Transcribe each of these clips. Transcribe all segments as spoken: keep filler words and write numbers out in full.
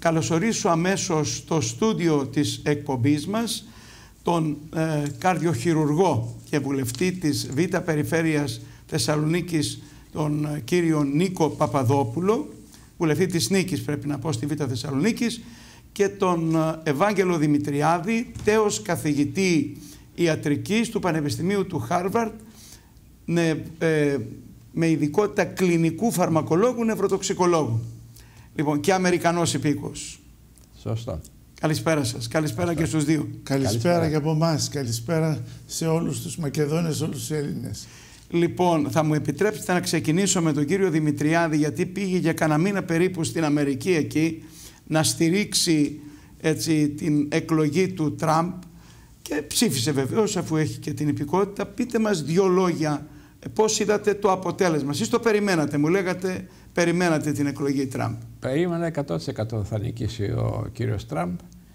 καλωσορίσω αμέσως στο στούντιο της εκπομπής μας τον ε, καρδιοχειρουργό και βουλευτή της Β' Περιφέρειας Θεσσαλονίκης, τον ε, κύριο Νίκο Παπαδόπουλο, βουλευτή της Νίκης πρέπει να πω στη Β' Θεσσαλονίκης, και τον ε, Ευάγγελο Δημητριάδη, τέος καθηγητή ιατρικής του Πανεπιστημίου του Χάρβαρντ, με, ε, με ειδικότητα κλινικού φαρμακολόγου, νευροτοξικολόγου. Λοιπόν, και Αμερικανός υπήκος. Σωστό. Καλησπέρα σας. Καλησπέρα Σωστό. Και στους δύο. Καλησπέρα, Καλησπέρα και από εμάς. Καλησπέρα σε όλους τους Μακεδόνες, όλους τους Έλληνες. Λοιπόν, θα μου επιτρέψετε να ξεκινήσω με τον κύριο Δημητριάδη, γιατί πήγε για κανένα μήνα περίπου στην Αμερική εκεί να στηρίξει έτσι την εκλογή του Τραμπ και ψήφισε βεβαίως, αφού έχει και την υπηκότητα. Πείτε μας δύο λόγια, πώς είδατε το αποτέλεσμα. Εσείς το περιμένατε, μου λέγατε, περιμένατε την εκλογή Τραμπ. Περίμενα εκατό τοις εκατό θα νικήσει ο κύριος Τραμπ.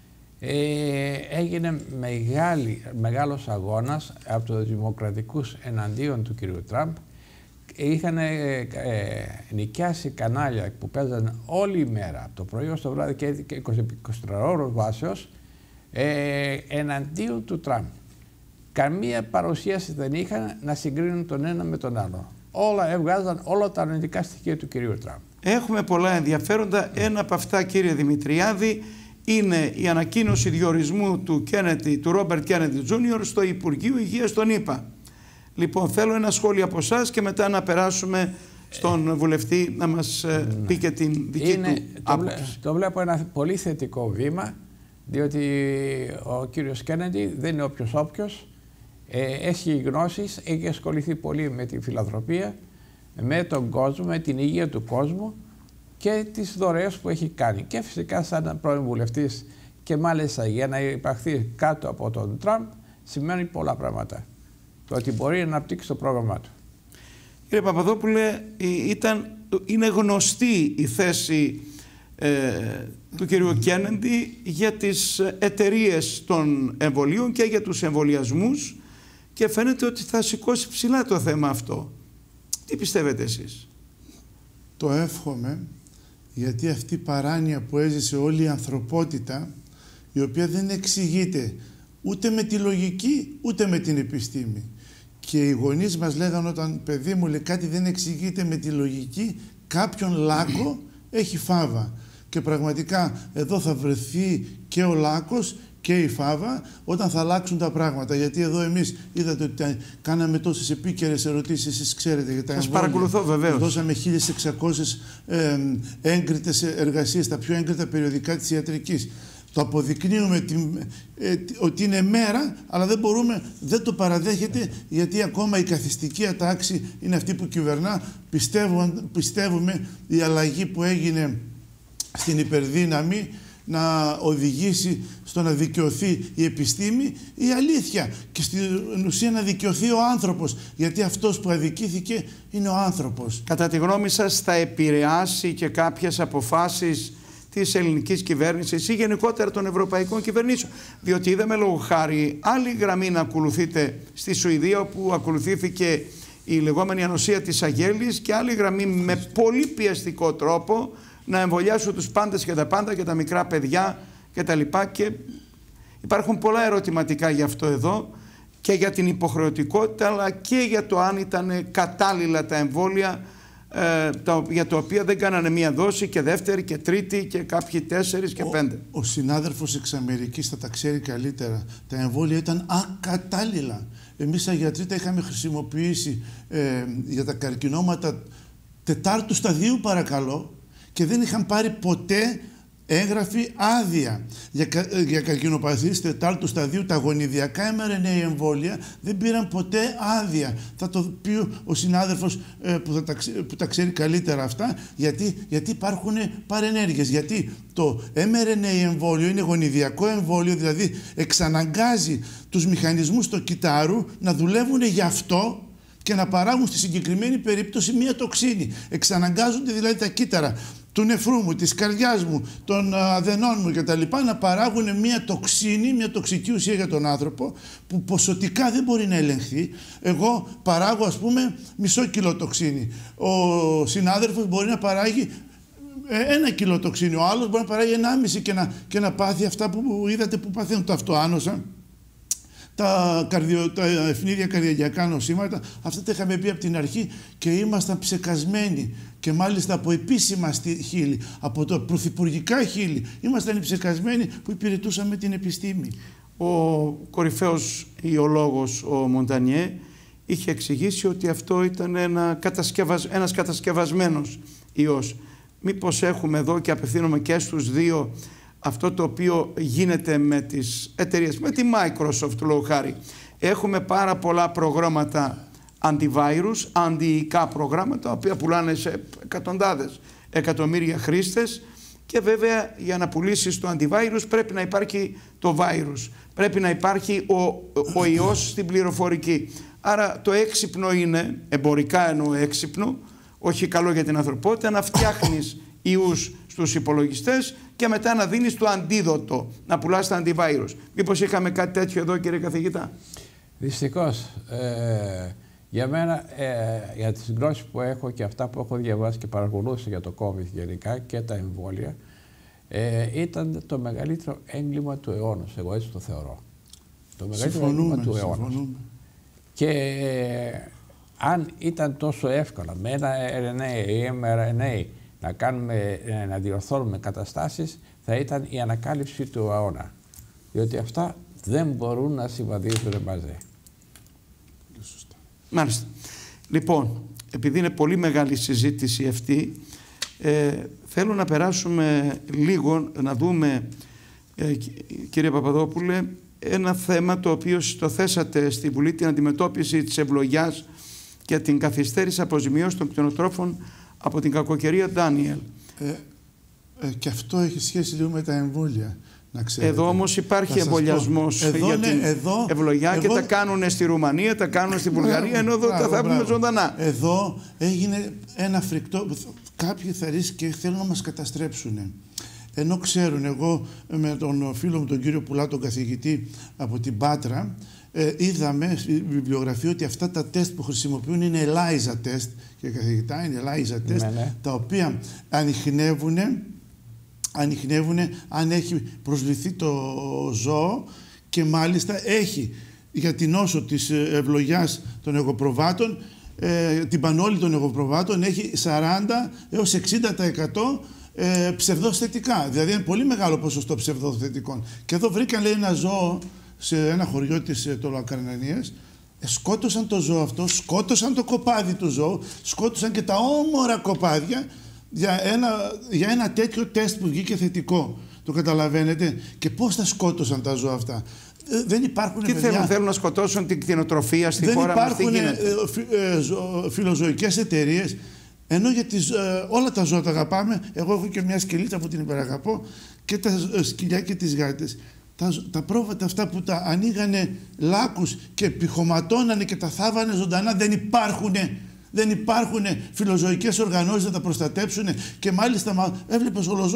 Ε, έγινε μεγάλη, μεγάλος αγώνας από τους δημοκρατικούς εναντίον του κύριου Τραμπ. Είχαν ε, ε, νοικιάσει κανάλια που παίζαν όλη η μέρα, από το πρωί ως το βράδυ και εικοσιτετράωρος βάσεως, ε, εναντίον του Τραμπ. Καμία παρουσίαση δεν είχαν να συγκρίνουν τον ένα με τον άλλο. Όλα έβγαζαν όλα τα αρνητικά στοιχεία του κυρίου Τραμπ. Έχουμε πολλά ενδιαφέροντα. Ένα από αυτά, κύριε Δημητριάδη, είναι η ανακοίνωση διορισμού του, Kennedy, του Ρόμπερτ Κέννεντι Τζούνιορ στο Υπουργείο Υγείας των ΗΠΑ. Λοιπόν, θέλω ένα σχόλιο από εσάς και μετά να περάσουμε στον ε, βουλευτή να μας ε, ναι. πει και την δική είναι, του το άποψη. Βλέ, το βλέπω ένα πολύ θετικό βήμα, διότι ο κύριος Κέννεντι δεν είναι όποιος όποιος. Ε, έχει γνώσεις, έχει ασχοληθεί πολύ με τη φιλανθρωπία, με τον κόσμο, με την υγεία του κόσμου και τις δωρεές που έχει κάνει. Και φυσικά σαν πρώην βουλευτής και μάλιστα για να υπαχθεί κάτω από τον Τραμπ σημαίνει πολλά πράγματα. Το ότι μπορεί να αναπτύξει το πρόγραμμά του. Κύριε Παπαδόπουλε, ήταν, είναι γνωστή η θέση ε, του κυρίου Κέννεντι για τις εταιρείες των εμβολίων και για τους εμβολιασμούς και φαίνεται ότι θα σηκώσει ψηλά το θέμα αυτό. Τι πιστεύετε εσείς? Το εύχομαι, γιατί αυτή η παράνοια που έζησε όλη η ανθρωπότητα, η οποία δεν εξηγείται ούτε με τη λογική ούτε με την επιστήμη. Και οι γονείς μας λέγανε όταν παιδί μου λέει κάτι δεν εξηγείται με τη λογική, κάποιον λάκκο έχει φάβα. Και πραγματικά εδώ θα βρεθεί και ο λάκκος και η φάβα όταν θα αλλάξουν τα πράγματα. Γιατί εδώ εμείς είδατε ότι κάναμε τόσες επίκαιρες ερωτήσεις, εσείς ξέρετε για τα εμβόλια. Σας παρακολουθώ βεβαίως. Δώσαμε χίλιες εξακόσιες ε, έγκριτες εργασίες, τα πιο έγκριτα περιοδικά της ιατρικής. Το αποδεικνύουμε την, ε, ότι είναι μέρα, αλλά δεν μπορούμε, δεν το παραδέχεται, γιατί ακόμα η καθιστική ατάξη είναι αυτή που κυβερνά. Πιστεύω, πιστεύουμε η αλλαγή που έγινε στην υπερδύναμη να οδηγήσει στο να δικαιωθεί η επιστήμη, η αλήθεια, και στην ουσία να δικαιωθεί ο άνθρωπος, γιατί αυτός που αδικήθηκε είναι ο άνθρωπος. Κατά τη γνώμη σας θα επηρεάσει και κάποιες αποφάσεις της ελληνικής κυβέρνησης ή γενικότερα των ευρωπαϊκών κυβερνήσεων? Διότι είδαμε λόγω χάρη άλλη γραμμή να ακολουθείτε στη Σουηδία, όπου ακολουθήθηκε η λεγόμενη ανοσία της αγέλης, και άλλη γραμμή με πολύ πιεστικό τρόπο να εμβολιάσουν τους πάντες και τα πάντα και τα μικρά παιδιά και τα λοιπά. Και υπάρχουν πολλά ερωτηματικά γι' αυτό εδώ, και για την υποχρεωτικότητα αλλά και για το αν ήταν κατάλληλα τα εμβόλια, ε, τα, για τα οποία δεν κάνανε μία δόση και δεύτερη και τρίτη και κάποιοι τέσσερις και ο, πέντε. Ο συνάδελφος εξ Αμερικής θα τα ξέρει καλύτερα. Τα εμβόλια ήταν ακατάλληλα. Εμείς σαν γιατροί τα είχαμε χρησιμοποιήσει ε, για τα καρκινώματα τετάρτου σταδίου, παρακαλώ, και δεν είχαν πάρει ποτέ έγγραφη άδεια. Για, για καρκινοπαθείς τετάρτου σταδίου, τα γονιδιακά εμ αρ εν έι εμβόλια δεν πήραν ποτέ άδεια. Θα το πει ο συνάδελφος ε, που, θα τα, που τα ξέρει καλύτερα αυτά, γιατί, γιατί υπάρχουν παρενέργειες. Γιατί το εμ αρ εν έι εμβόλιο είναι γονιδιακό εμβόλιο, δηλαδή εξαναγκάζει τους μηχανισμούς του κυτάρου να δουλεύουν γι' αυτό και να παράγουν στη συγκεκριμένη περίπτωση μία τοξίνη. Εξαναγκάζονται δηλαδή τα κύτταρα του νεφρού μου, της καρδιάς μου, των αδενών μου κτλ. Να παράγουν μία τοξίνη, μία τοξική ουσία για τον άνθρωπο, που ποσοτικά δεν μπορεί να ελεγχθεί. Εγώ παράγω, ας πούμε, μισό κιλό τοξίνη. Ο συνάδελφος μπορεί να παράγει ένα κιλό τοξίνη. Ο άλλος μπορεί να παράγει ενάμιση και να, και να πάθει αυτά που είδατε που παθαίνουν τα αυτοάνοσα, τα, καρδιο, τα ευνίδια καρδιακά νοσήματα. Αυτά τα είχαμε πει από την αρχή και ήμασταν ψεκασμένοι. Και μάλιστα από επίσημα χείλη, από το πρωθυπουργικά χείλη, ήμασταν ψεκασμένοι που υπηρετούσαμε την επιστήμη. Ο κορυφαίος ιολόγος, ο Μοντανιέ, είχε εξηγήσει ότι αυτό ήταν ένα κατασκευασ... ένας κατασκευασμένος ιός. Μήπως έχουμε εδώ, και απευθύνομαι και στους δύο, αυτό το οποίο γίνεται με τις εταιρείες, με τη Microsoft λόγω χάρη. Έχουμε πάρα πολλά προγράμματα antivirus, αντιϊκά προγράμματα, τα οποία πουλάνε σε εκατοντάδες εκατομμύρια χρήστες, και βέβαια για να πουλήσεις το antivirus πρέπει να υπάρχει το virus, πρέπει να υπάρχει ο, ο ιός στην πληροφορική. Άρα το έξυπνο είναι, εμπορικά εννοώ έξυπνο, όχι καλό για την ανθρωπότητα, να φτιάχνεις ιούς στους υπολογιστές και μετά να δίνεις το αντίδοτο, να πουλάς τα antivirus. Μήπως είχαμε κάτι τέτοιο εδώ, κύριε καθηγητά? Δυστυχώς. Ε, για μένα, ε, για τις γνώσεις που έχω και αυτά που έχω διαβάσει και παρακολούθησα για το COVID γενικά και τα εμβόλια, ε, ήταν το μεγαλύτερο έγκλημα του αιώνα. Εγώ έτσι το θεωρώ. Το μεγαλύτερο έγκλημα του αιώνα. Και ε, αν ήταν τόσο εύκολα με ένα αρ εν έι ή εμ αρ εν έι να, κάνουμε, να διορθώνουμε καταστάσεις, θα ήταν η ανακάλυψη του αιώνα. Διότι αυτά δεν μπορούν να συμβαδίζουν μαζί. Μάλιστα. Λοιπόν, επειδή είναι πολύ μεγάλη συζήτηση αυτή, ε, θέλω να περάσουμε λίγο, να δούμε, ε, κύριε Παπαδόπουλε, ένα θέμα το οποίο το θέσατε στη Βουλή, την αντιμετώπιση της ευλογιάς και την καθυστέρηση αποζημιώσεων των κτηνοτρόφων από την κακοκαιρία Ντάνιελ. Ε, ε, και αυτό έχει σχέση λίγο με τα εμβόλια. Να εδώ όμως υπάρχει εμβολιασμός για ναι, την εδώ, ευλογιά εγώ, και τα κάνουν στη Ρουμανία, τα κάνουν στη Βουλγαρία, ενώ εδώ τα θα πούμε ζωντανά. Εδώ έγινε ένα φρικτό, κάποιοι θα ρίσκουν και θέλουν να μας καταστρέψουν. Ενώ ξέρουν, εγώ με τον φίλο μου τον κύριο Πουλά, τον καθηγητή από την Πάτρα, ε, είδαμε στη βιβλιογραφία ότι αυτά τα τεστ που χρησιμοποιούν είναι ELISA τεστ, και καθηγητά είναι ELISA τεστ, ναι, ναι. τα οποία ανιχνεύουν ανιχνεύουν αν έχει προσληφθεί το ζώο, και μάλιστα έχει για την νόσο της ευλογιάς των εγωπροβάτων, ε, την πανόλη των εγωπροβάτων, έχει σαράντα έως εξήντα τοις εκατό ε, ψευδοθετικά. Δηλαδή είναι πολύ μεγάλο ποσοστό ψευδοθετικών. Και εδώ βρήκαν, λέει, ένα ζώο σε ένα χωριό της ε, Τολοακαρνανίας. Ε, σκότωσαν το ζώο αυτό, σκότωσαν το κοπάδι του ζώου, σκότωσαν και τα όμορα κοπάδια, Για ένα, για ένα τέτοιο τεστ που βγήκε θετικό. Το καταλαβαίνετε? Και πώς τα σκότωσαν τα ζώα αυτά? Ε, δεν υπάρχουν. Τι θέλουν, θέλουν να σκοτώσουν την κτηνοτροφία στη δεν χώρα μας? Δεν υπάρχουν ε, ε, ε, φιλοζωικές εταιρείες. Ενώ για τις, ε, όλα τα ζώα τα αγαπάμε. Εγώ έχω και μια σκυλίτσα που την υπεραγαπώ, και τα ε, σκυλιά και τις γάτες. Τα, τα πρόβατα αυτά που τα ανοίγανε λάκους και πηχωματώνανε και τα θάβανε ζωντανά, δεν υπάρχουνε. Δεν υπάρχουν φιλοζωικές οργανώσεις να τα προστατέψουν, και μάλιστα έβλεπες ολοζω...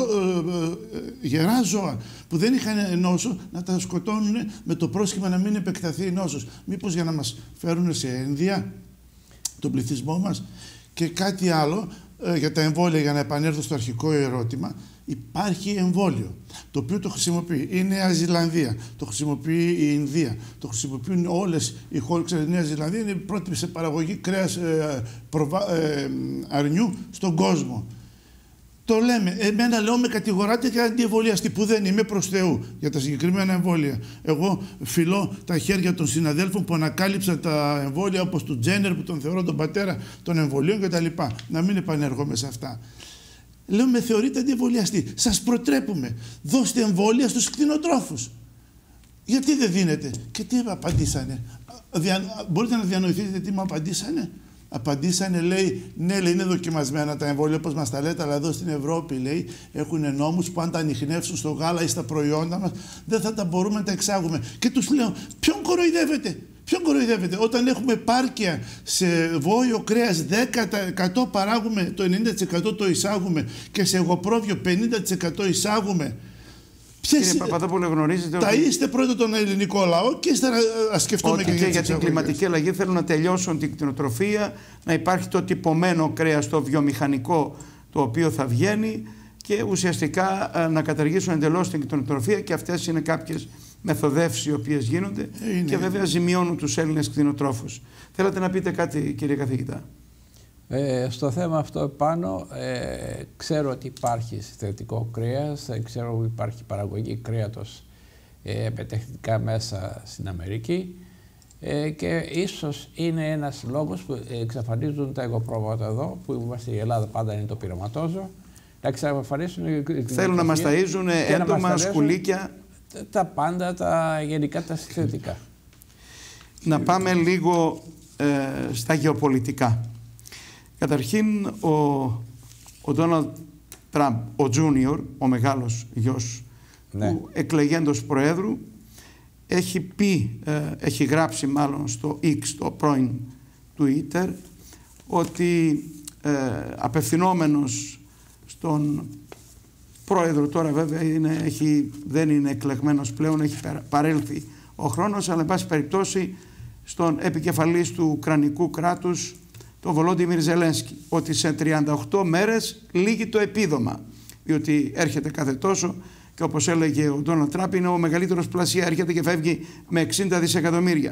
γερά ζώα που δεν είχαν νόσο να τα σκοτώνουν με το πρόσχημα να μην επεκταθεί η νόσος. Μήπως για να μας φέρουν σε ένδια τον πληθυσμό μας? Και κάτι άλλο για τα εμβόλια, για να επανέλθω στο αρχικό ερώτημα. Υπάρχει εμβόλιο, το οποίο το χρησιμοποιεί η Νέα Ζηλανδία, το χρησιμοποιεί η Ινδία, το χρησιμοποιούν όλες οι χώρες. Η Νέα Ζηλανδία είναι η πρώτη σε παραγωγή κρέας ε, προβα, ε, αρνιού στον κόσμο. Το λέμε. Εμένα, λέω, με κατηγοράτε για αντιεμβολιαστή, που δεν είμαι, προς Θεού, για τα συγκεκριμένα εμβόλια. Εγώ φιλώ τα χέρια των συναδέλφων που ανακάλυψαν τα εμβόλια, όπως του Τζένερ, που τον θεωρώ τον πατέρα των εμβολίων κτλ. Να μην επανέρχομαι σε αυτά. Λέω, με θεωρείτε αντιεμβολιαστή. Σας προτρέπουμε. Δώστε εμβόλια στους κτηνοτρόφους. Γιατί δεν δίνετε? Και τι απαντήσανε? Δια... Μπορείτε να διανοηθείτε τι μου απαντήσανε? Απαντήσανε, λέει, ναι, λέει, είναι δοκιμασμένα τα εμβόλια όπως μας τα λέτε, αλλά εδώ στην Ευρώπη, λέει, έχουν νόμους που αν τα ανιχνεύσουν στο γάλα ή στα προϊόντα μας, δεν θα τα μπορούμε να τα εξάγουμε. Και τους λέω, ποιον κοροϊδεύετε? Ποιον κοροϊδεύετε? Όταν έχουμε επάρκεια σε βόηο κρέας δέκα τοις εκατό παράγουμε, το ενενήντα τοις εκατό το εισάγουμε, και σε εγωπρόβιο πενήντα τοις εκατό εισάγουμε. Κύριε Παπαδόπουλε, γνωρίζετε τα ότι... είστε πρώτα τον ελληνικό λαό και ύστερα ας σκεφτούμε και, και για, για την κλιματική αλλαγή θέλουν να τελειώσουν την κτηνοτροφία, να υπάρχει το τυπωμένο κρέας, το βιομηχανικό το οποίο θα βγαίνει και ουσιαστικά να καταργήσουν εντελώς την κτηνοτροφία, και αυτές είναι κάποιες μεθοδεύσεις οι οποίες γίνονται είναι. Και βέβαια ζημιώνουν τους Έλληνες κτηνοτρόφους. Θέλατε να πείτε κάτι, κύριε καθηγητά? Ε, στο θέμα αυτό πάνω, ε, ξέρω ότι υπάρχει συνθετικό κρέας, ε, ξέρω ότι υπάρχει παραγωγή κρέατος ε, με τεχνικά μέσα στην Αμερική, ε, και ίσως είναι ένας λόγος που εξαφανίζουν τα εγωπρόβατα εδώ, που είμαστε η Ελλάδα πάντα είναι το πειραματόζω, να εξαφανίσουν. Θέλουν να μας ταΐζουν έντομα, σκουλίκια. Τα πάντα, τα γενικά τα συνθετικά. Να πάμε λίγο ε, στα γεωπολιτικά. Καταρχήν, ο, ο Ντόναλντ Τραμπ, ο Τζούνιορ, ο μεγάλος γιος ναι. του εκλεγέντος Προέδρου, έχει πει, ε, έχει γράψει μάλλον στο X, το πρώην Twitter, ότι ε, απευθυνόμενος στον Πρόεδρο, τώρα βέβαια είναι, έχει, δεν είναι εκλεγμένος πλέον, έχει παρέλθει ο χρόνος, αλλά εν πάση περιπτώσει στον επικεφαλής του Ουκρανικού κράτους, το Βολόντιμιρ Ζελένσκι, ότι σε τριάντα οκτώ μέρες λύγει το επίδομα, διότι έρχεται κάθε τόσο, και όπως έλεγε ο Ντόναλντ Τραμπ, είναι ο μεγαλύτερος πλασία, έρχεται και φεύγει με εξήντα δισεκατομμύρια.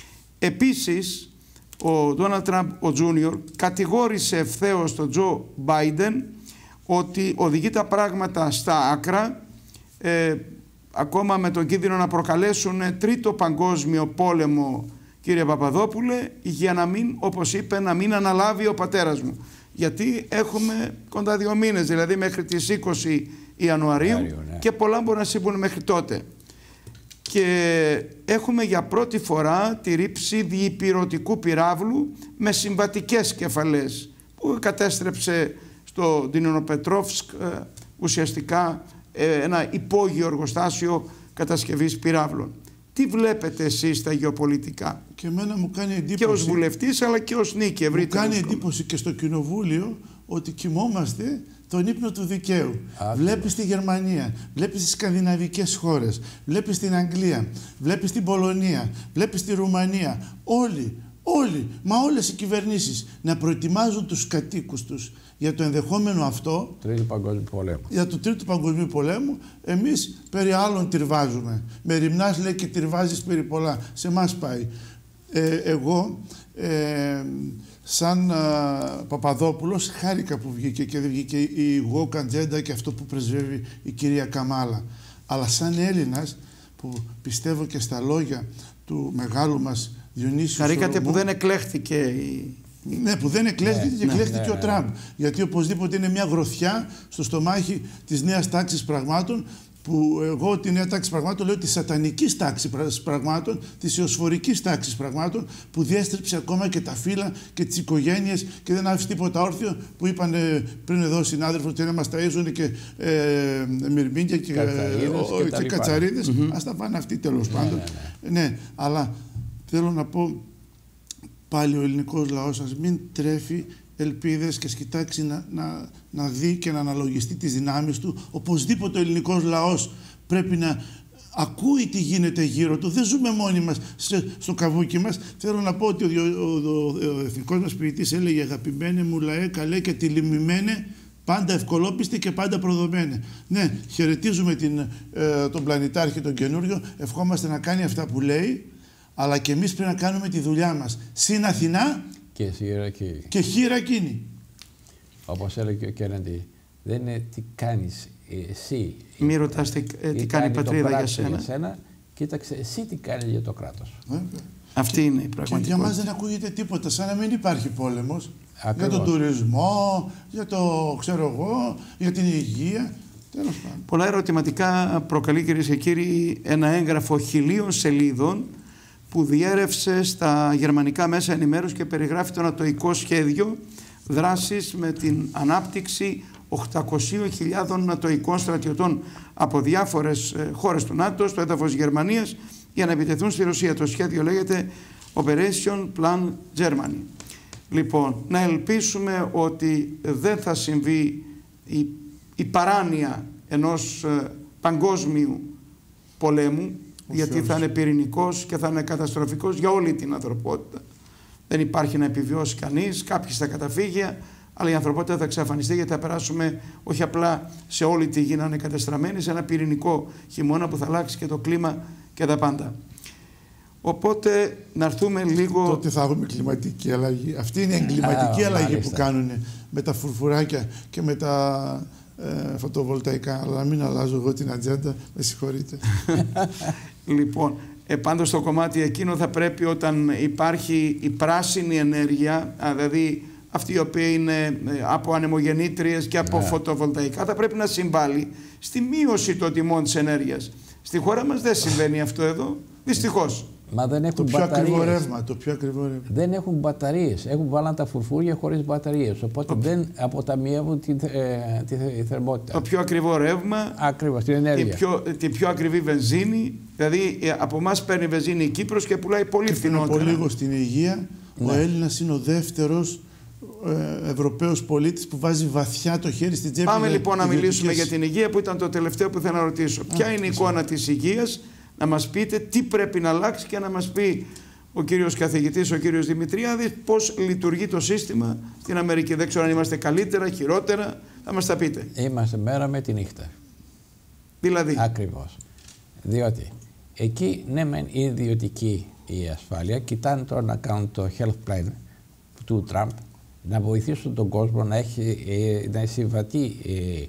Επίσης, ο Ντόναλντ Τραμπ, ο Τζούνιορ, κατηγόρησε ευθέως τον Τζο Μπάιντεν ότι οδηγεί τα πράγματα στα άκρα, ε, ακόμα με τον κίνδυνο να προκαλέσουν τρίτο παγκόσμιο πόλεμο, κύριε Παπαδόπουλε, για να μην, όπως είπε, να μην αναλάβει ο πατέρας μου. Γιατί έχουμε κοντά δύο μήνες, δηλαδή μέχρι τις είκοσι Ιανουαρίου, ναι. και πολλά μπορούν να συμβούν μέχρι τότε. Και έχουμε για πρώτη φορά τη ρήψη διυπηρωτικού πυράβλου με συμβατικές κεφαλές, που κατέστρεψε στο Ντινονοπετρόφσκ ε, ουσιαστικά ε, ένα υπόγειο εργοστάσιο κατασκευής πυράβλων. Τι βλέπετε εσείς στα γεωπολιτικά? Και εμένα μου κάνει εντύπωση. Και ως βουλευτής αλλά και ως νίκη ευρύτερη. Μου κάνει εντύπωση και στο Κοινοβούλιο ότι κοιμόμαστε τον ύπνο του δικαίου. Α, βλέπεις τη Γερμανία, βλέπεις τις σκανδιναβικές χώρες, βλέπεις την Αγγλία, βλέπεις την Πολωνία, βλέπεις τη Ρουμανία. Όλοι, όλοι, μα όλες οι κυβερνήσεις να προετοιμάζουν τους κατοίκους τους για το ενδεχόμενο αυτό, Τρίτου Παγκοσμίου Πολέμου. για το Τρίτο Παγκοσμίου Πολέμου. Εμείς περί άλλων τυρβάζουμε. Με ρημνάς λέει και τυρβάζεις περί πολλά. Σε εμάς πάει. Ε, εγώ, ε, σαν α, Παπαδόπουλος, χάρηκα που βγήκε και δεν βγήκε η woke agenda και αυτό που πρεσβεύει η κυρία Καμάλα. Αλλά σαν Έλληνας, που πιστεύω και στα λόγια του μεγάλου μας Διονύσιου Χαρήκατε Σολομού, που δεν εκλέχθηκε η... Ναι, που δεν εκλέχθηκε ναι, και ναι, εκλέχθηκε ναι, ο Τραμπ. Ναι, ναι. Γιατί οπωσδήποτε είναι μια γροθιά στο στομάχι της νέας τάξης πραγμάτων, που εγώ τη νέα τάξη πραγμάτων λέω της σατανικής τάξης πραγμάτων, της ιωσφορικής τάξης πραγμάτων, που διέστρεψε ακόμα και τα φύλλα και τις οικογένειες και δεν άφησε τίποτα όρθιο, που είπαν ε, πριν εδώ ο συνάδελφος ότι να μας ταΐζουν και ε, μυρμήγκια και, ε, και, και κατσαρίδες. Mm-hmm. Ας τα πάνε αυτοί τέλος ναι, πάντων. Ναι, ναι. ναι, αλλά θέλω να πω πάλι ο ελληνικός λαός σας μην τρέφει ελπίδες και σκιτάξει να, να, να δει και να αναλογιστεί τις δυνάμεις του. Οπωσδήποτε ο ελληνικός λαός πρέπει να ακούει τι γίνεται γύρω του. Δεν ζούμε μόνοι μας στο καβούκι μας. Θέλω να πω ότι ο, ο, ο, ο εθνικός μας ποιητής έλεγε «Αγαπημένε μου λαέ, καλέ και τυλιμημένε, πάντα ευκολόπιστη και πάντα προδομένε». Ναι, χαιρετίζουμε την, ε, τον πλανητάρχη τον καινούριο, ευχόμαστε να κάνει αυτά που λέει, αλλά και εμείς πρέπει να κάνουμε τη δουλειά μας. Συν Αθηνά και χείρα εκείνη. Και χείρα εκείνη. Όπως έλεγε ο Κέννεντι, δεν είναι τι κάνεις εσύ. Μη ρωτάς τι, ε, τι κάνει η πατρίδα για σένα. για σένα. Κοίταξε εσύ τι κάνει για το κράτος. Ε, Αυτή είναι η πραγματικότητα. Και για μας δεν ακούγεται τίποτα, σαν να μην υπάρχει πόλεμος. Ακριβώς. Για τον τουρισμό, για το ξέρω εγώ, για την υγεία. Τέλος πάντων. Πολλά ερωτηματικά προκαλεί, κυρίες και κύριοι, ένα έγγραφο χιλίων σελίδων που διέρευσε στα γερμανικά μέσα ενημέρωση και περιγράφει το ανατοϊκό σχέδιο δράσης με την ανάπτυξη οκτακοσίων χιλιάδων νατοϊκών στρατιωτών από διάφορες χώρες του ΝΑΤΟ στο έδαφος Γερμανίας για να επιτεθούν στη Ρωσία. Το σχέδιο λέγεται Operation Plan Germany. Λοιπόν, να ελπίσουμε ότι δεν θα συμβεί η, η παράνοια ενός ε, παγκόσμιου πολέμου, γιατί θα είναι πυρηνικός και θα είναι καταστροφικός για όλη την ανθρωπότητα. Δεν υπάρχει να επιβιώσει κανείς, κάποιοι στα καταφύγια, Αλλά η ανθρωπότητα θα εξαφανιστεί, γιατί θα περάσουμε όχι απλά σε όλη τη γη να είναι κατεστραμμένη, σε ένα πυρηνικό χειμώνα που θα αλλάξει και το κλίμα και τα πάντα. Οπότε να έρθουμε λίγο... Τότε θα έχουμε κλιματική αλλαγή. Αυτή είναι η εγκληματική Α, αλλαγή μάλιστα. που κάνουν με τα φουρφουράκια και με τα ε, φωτοβολταϊκά. Αλλά να μην αλλάζω εγώ την ατζέντα, με συγχωρείτε. Λοιπόν, ε, πάντως στο κομμάτι εκείνο θα πρέπει, όταν υπάρχει η πράσινη ενέργεια, α, δηλαδή αυτή η οποία είναι ε, από ανεμογεννήτριες και από yeah. φωτοβολταϊκά, θα πρέπει να συμβάλλει στη μείωση των τιμών της ενέργειας. Στη χώρα μας δεν συμβαίνει αυτό εδώ, δυστυχώς. Μα δεν έχουν Το πιο μπαταρίες. ακριβό ρεύμα, το πιο ακριβό ρεύμα. Δεν έχουν μπαταρίες. Έχουν βάλει τα φουρφούρια χωρίς μπαταρίες. Οπότε το... δεν αποταμιεύουν τη, ε, τη, τη θερμότητα. Το πιο ακριβό ρεύμα. Ακριβώς, την ενέργεια. Την πιο, την πιο ακριβή βενζίνη. Δηλαδή από εμάς παίρνει βενζίνη η Κύπρος και πουλάει πολύ φθηνότερα. Και πριν από λίγο στην υγεία, ναι. Ο Έλληνας είναι ο δεύτερος ε, Ευρωπαίος πολίτης που βάζει βαθιά το χέρι στην τσέπη. Πάμε για, λοιπόν να ιδιωτικές... μιλήσουμε για την υγεία, που ήταν το τελευταίο που θέλω να ρωτήσω. Α, ποια είναι η εικόνα της υγείας, να μας πείτε τι πρέπει να αλλάξει και να μας πει ο κύριος καθηγητής, ο κύριος Δημητριάδης, πώς λειτουργεί το σύστημα στην Αμερική. Δεν ξέρω αν είμαστε καλύτερα, χειρότερα, θα μας τα πείτε. Είμαστε μέρα με τη νύχτα. Δηλαδή. Ακριβώς. Διότι εκεί, ναι μεν η ιδιωτική η ασφάλεια, κοιτάνε τώρα να κάνουν το health plan του Τραμπ, να βοηθήσουν τον κόσμο να έχει ε, να συμβατεί ε,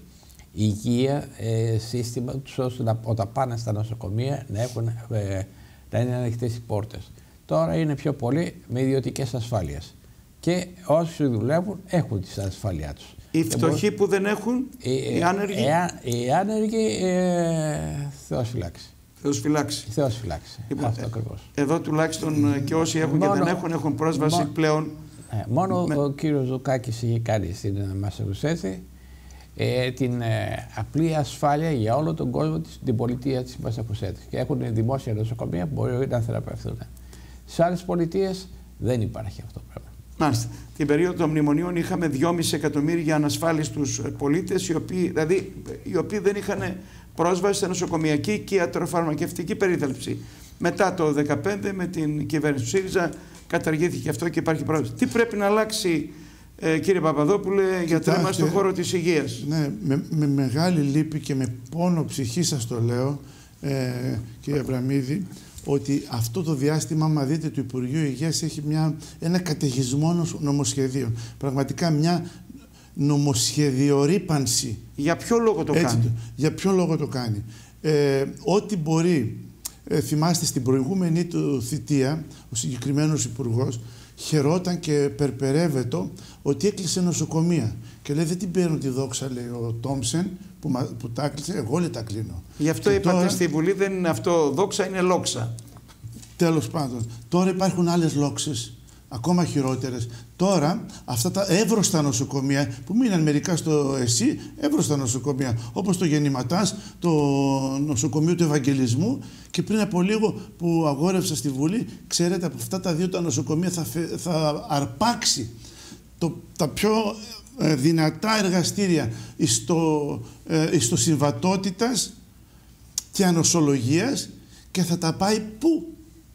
υγεία ε, σύστημα, ώστε να, όταν πάνε στα νοσοκομεία να, έχουν, ε, να είναι ανοιχτές οι πόρτες. Τώρα είναι πιο πολύ με ιδιωτικές ασφάλειες. Και όσοι δουλεύουν έχουν τη ασφάλειά τους. Οι φτωχοί που δεν έχουν, οι, οι άνεργοι. Οι άνεργοι, ε, Θεός φυλάξει. Θεός φυλάξει. Θεός φυλάξει. Λοιπόν, αυτό ακριβώς. Εδώ τουλάχιστον και όσοι έχουν μόνο, και δεν έχουν, έχουν πρόσβαση μόνο, πλέον. Ε, μόνο με... ο κύριος Ζουκάκης είχε κάνει στην Μασαχουσέτη ε, την ε, απλή ασφάλεια για όλο τον κόσμο, της, την πολιτεία της Μασαχουσέτης. Και έχουν δημόσια νοσοκομεία που μπορεί να θεραπευθούν. Σε άλλες πολιτείες δεν υπάρχει αυτό το πράγμα. Μάλιστα. Την περίοδο των μνημονίων είχαμε δυόμισι εκατομμύρια ανασφάλιστους πολίτες, οι οποίοι, δηλαδή, οι οποίοι δεν είχαν πρόσβαση σε νοσοκομιακή και ιατροφαρμακευτική περίθαλψη. Μετά το δύο χιλιάδες δεκαπέντε, με την κυβέρνηση του ΣΥΡΙΖΑ, καταργήθηκε αυτό και υπάρχει πρόσβαση. Τι πρέπει να αλλάξει, ε, κύριε Παπαδόπουλε, γιατρέ μας, στον χώρο της υγείας? Ναι, με, με μεγάλη λύπη και με πόνο ψυχή σας το λέω, ε, κύριε Αβραμίδη, ότι αυτό το διάστημα, άμα δείτε, του Υπουργείου Υγείας έχει μια, ένα καταιγισμό νομοσχεδίων. Πραγματικά μια νομοσχεδιορύπανση. Για ποιο λόγο το Έτσι, κάνει? Για ποιο λόγο το κάνει. Ε, ό,τι μπορεί, ε, θυμάστε στην προηγούμενη του θητεία, ο συγκεκριμένος υπουργός χαιρόταν και περπερεύετο ότι έκλεισε νοσοκομεία. Και λέει, δεν την παίρνω τη δόξα, λέει ο Τόμψεν, που, που τα έκλεισε, εγώ λέει τα κλείνω. Γι' αυτό και είπατε τώρα, στη Βουλή, δεν είναι αυτό δόξα, είναι λόξα. Τέλος πάντων. Τώρα υπάρχουν άλλες λόξες, ακόμα χειρότερες. Τώρα αυτά τα εύρωστα νοσοκομεία που μείναν μερικά στο ΕΣΥ, εύρωστα νοσοκομεία, όπως το Γεννηματάς, το νοσοκομείο του Ευαγγελισμού, και πριν από λίγο που αγόρευσα στη Βουλή, ξέρετε, από αυτά τα δύο τα νοσοκομεία θα, θα αρπάξει το, τα πιο ε, δυνατά εργαστήρια στο, ε, στο συμβατότητας και ανοσολογίας, και θα τα πάει πού?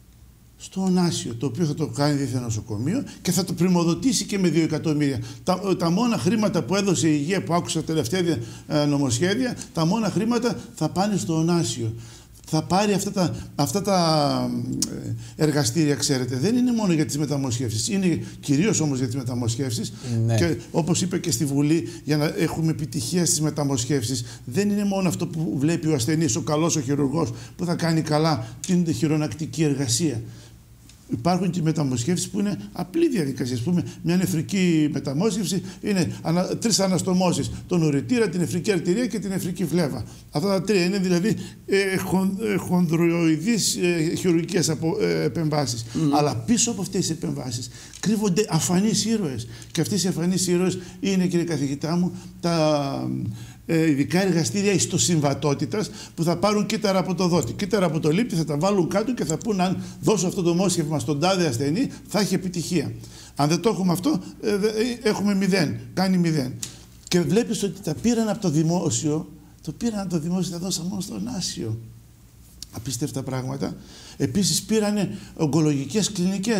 Στο Ωνάσιο, το οποίο θα το κάνει δίθεν νοσοκομείο και θα το πρημοδοτήσει και με δύο εκατομμύρια. Τα, τα μόνα χρήματα που έδωσε η υγεία, που άκουσα τελευταία ε, νομοσχέδια, τα μόνα χρήματα θα πάνε στο Ωνάσιο. Θα πάρει αυτά τα, αυτά τα εργαστήρια, ξέρετε. Δεν είναι μόνο για τις μεταμοσχεύσεις, είναι κυρίως όμως για τις μεταμοσχεύσεις. Ναι. Και όπως είπε και στη Βουλή, για να έχουμε επιτυχία στις μεταμοσχεύσεις, δεν είναι μόνο αυτό που βλέπει ο ασθενής, ο καλός ο χειρουργός, που θα κάνει καλά την χειρονακτική εργασία. Υπάρχουν και μεταμοσχεύσεις που είναι απλή διαδικασία. Ας πούμε, μια νεφρική μεταμόσχευση είναι ανα, τρεις αναστομώσεις. Τον ουρητήρα, την νεφρική αρτηρία και την νεφρική φλέβα. Αυτά τα τρία είναι δηλαδή ε, χον, ε, χονδροειδείς ε, χειρουργικές απο, ε, επεμβάσεις. Mm. Αλλά πίσω από αυτές τις επεμβάσεις κρύβονται αφανείς ήρωες. Και αυτές οι αφανείς ήρωες είναι, κύριε καθηγητά μου, τα ε, ειδικά εργαστήρια ιστοσυμβατότητας, που θα πάρουν κύτταρα από το δότη, κύτταρα από το λήπτη, θα τα βάλουν κάτω και θα πούν, αν δώσω αυτό το μόσχευμα στον τάδε ασθενή, θα έχει επιτυχία. Αν δεν το έχουμε αυτό, ε, ε, έχουμε μηδέν, κάνει μηδέν. Και βλέπεις ότι τα πήραν από το δημόσιο, το πήραν από το δημόσιο, τα δώσαν μόνο στον Άσιο. Απίστευτα πράγματα. Επίσης πήρανε ογκολογικές κλινικές.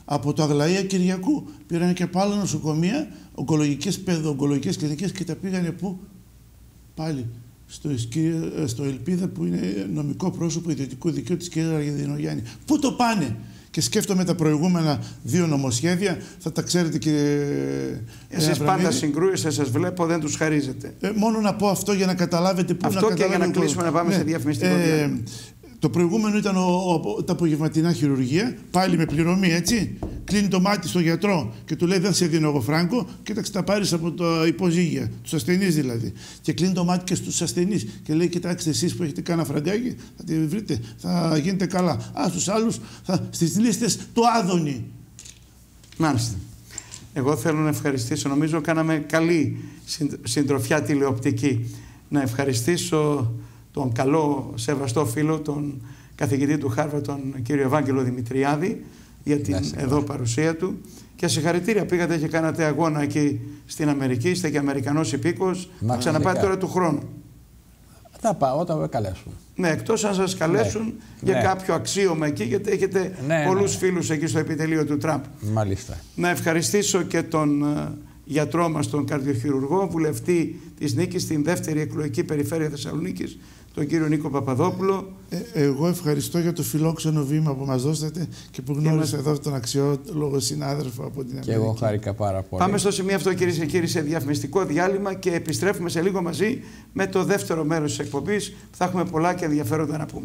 Από το Αγλαία Κυριακού πήραν και από άλλα νοσοκομεία, ογκολογικές, παιδοογκολογικές κλινικές και τα πήγανε πού? Πάλι στο, στο Ελπίδα που είναι νομικό πρόσωπο ιδιωτικού δικαίου της κυρίας Αργεντινογιάννη. Πού το πάνε? Και σκέφτομαι τα προηγούμενα δύο νομοσχέδια, θα τα ξέρετε κύριε. Εσείς πάντα συγκρούεστε, σας βλέπω, δεν τους χαρίζετε. Ε, μόνο να πω αυτό για να καταλάβετε πού αυτό να και για να κλείσουμε να πάμε ναι. σε διαφημιστικό ε, διάλειμμα. Το προηγούμενο ήταν ο, ο, τα απογευματινά χειρουργία, πάλι με πληρωμή, έτσι. Κλείνει το μάτι στον γιατρό και του λέει: δεν σε δίνω εγώ φράγκο, κοίταξε, τα πάρεις από τα υποζύγια, τους ασθενείς δηλαδή. Και κλείνει το μάτι και στους ασθενείς και λέει: κοιτάξτε, εσείς που έχετε κάνα φραγκάκι, θα τη βρείτε, θα γίνετε καλά. Α, στους άλλους, θα, στις λίστες του Άδωνη. Μάλιστα. Εγώ θέλω να ευχαριστήσω, νομίζω κάναμε καλή συντροφιά τηλεοπτική. Να ευχαριστήσω τον καλό σεβαστό φίλο, τον καθηγητή του Χάρβαρντ, τον κύριο Ευάγγελο Δημητριάδη, για την Λάση, εδώ παρουσία του. Και συγχαρητήρια, πήγατε και κάνατε αγώνα εκεί στην Αμερική, είστε και Αμερικανός υπήκος. Θα ξαναπάτε τώρα του χρόνου. Θα πάω όταν με καλέσουν. Ναι, εκτός αν σας καλέσουν ναι. για ναι. κάποιο αξίωμα εκεί, γιατί έχετε ναι, πολλούς ναι. φίλους εκεί στο επιτελείο του Τραμπ. Μάλιστα. Να ευχαριστήσω και τον uh, γιατρό μας, τον καρδιοχειρουργό, βουλευτή της Νίκης στην δεύτερη εκλογική περιφέρεια Θεσσαλονίκης, τον κύριο Νίκο Παπαδόπουλο. Ε, εγώ ευχαριστώ για το φιλόξενο βήμα που μας δώσατε και που γνώρισα είμαστε... εδώ τον αξιόλογο συνάδελφο από την Αμερική. Και εγώ χάρηκα πάρα πολύ. Πάμε στο σημείο αυτό, κυρίες και κύριοι, σε διαφημιστικό διάλειμμα και επιστρέφουμε σε λίγο μαζί με το δεύτερο μέρος της εκπομπής, που θα έχουμε πολλά και ενδιαφέροντα να πούμε.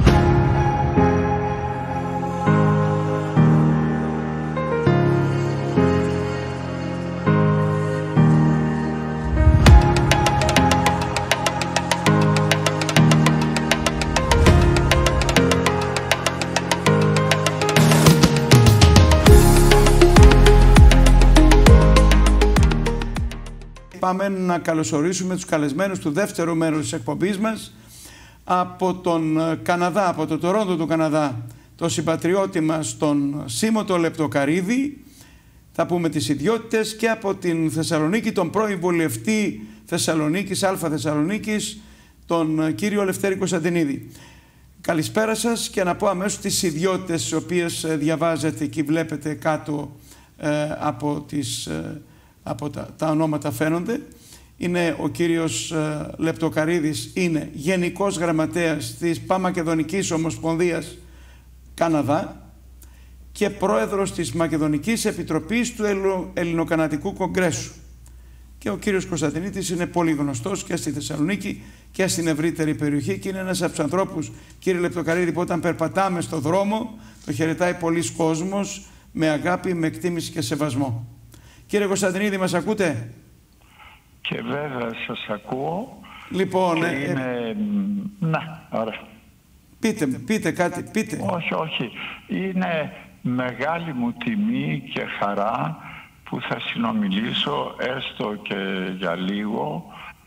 Πάμε να καλωσορίσουμε τους καλεσμένους του δεύτερου μέρους της εκπομπής μας από τον Καναδά, από το Τορόντο του Καναδά, το συμπατριώτη μας τον Σίμωτο Λεπτοκαρίδη, θα πούμε τις ιδιότητες, και από την Θεσσαλονίκη τον πρώην βουλευτή Θεσσαλονίκης, Α Θεσσαλονίκης, τον κύριο Λευτέρη Κωνσταντινίδη. Καλησπέρα σας και να πω αμέσως τις ιδιότητες τις οποίες διαβάζετε και βλέπετε κάτω ε, από τις... Ε, από τα, τα ονόματα φαίνονται. Είναι ο κύριος ε, Λεπτοκαρίδης, είναι Γενικός Γραμματέας της Παμακεδονικής Ομοσπονδίας Καναδά και Πρόεδρος της Μακεδονικής Επιτροπής του Ελλο, Ελληνοκαναδικού Κογκρέσου. Και ο κύριος Κωνσταντινίδης είναι πολύ γνωστός και στη Θεσσαλονίκη και στην ευρύτερη περιοχή και είναι ένας από τους ανθρώπους, κύριε Λεπτοκαρίδη, που όταν περπατάμε στο δρόμο το χαιρετάει πολλής κόσμος με αγάπη, με εκτίμηση και σεβασμό. Κύριε Κωνσταντινίδη, μας ακούτε? Και βέβαια σας ακούω. Λοιπόν, και ε, είναι... Να, ωραία. Πείτε, πείτε κάτι, πείτε. Όχι, όχι. Είναι μεγάλη μου τιμή και χαρά που θα συνομιλήσω έστω και για λίγο.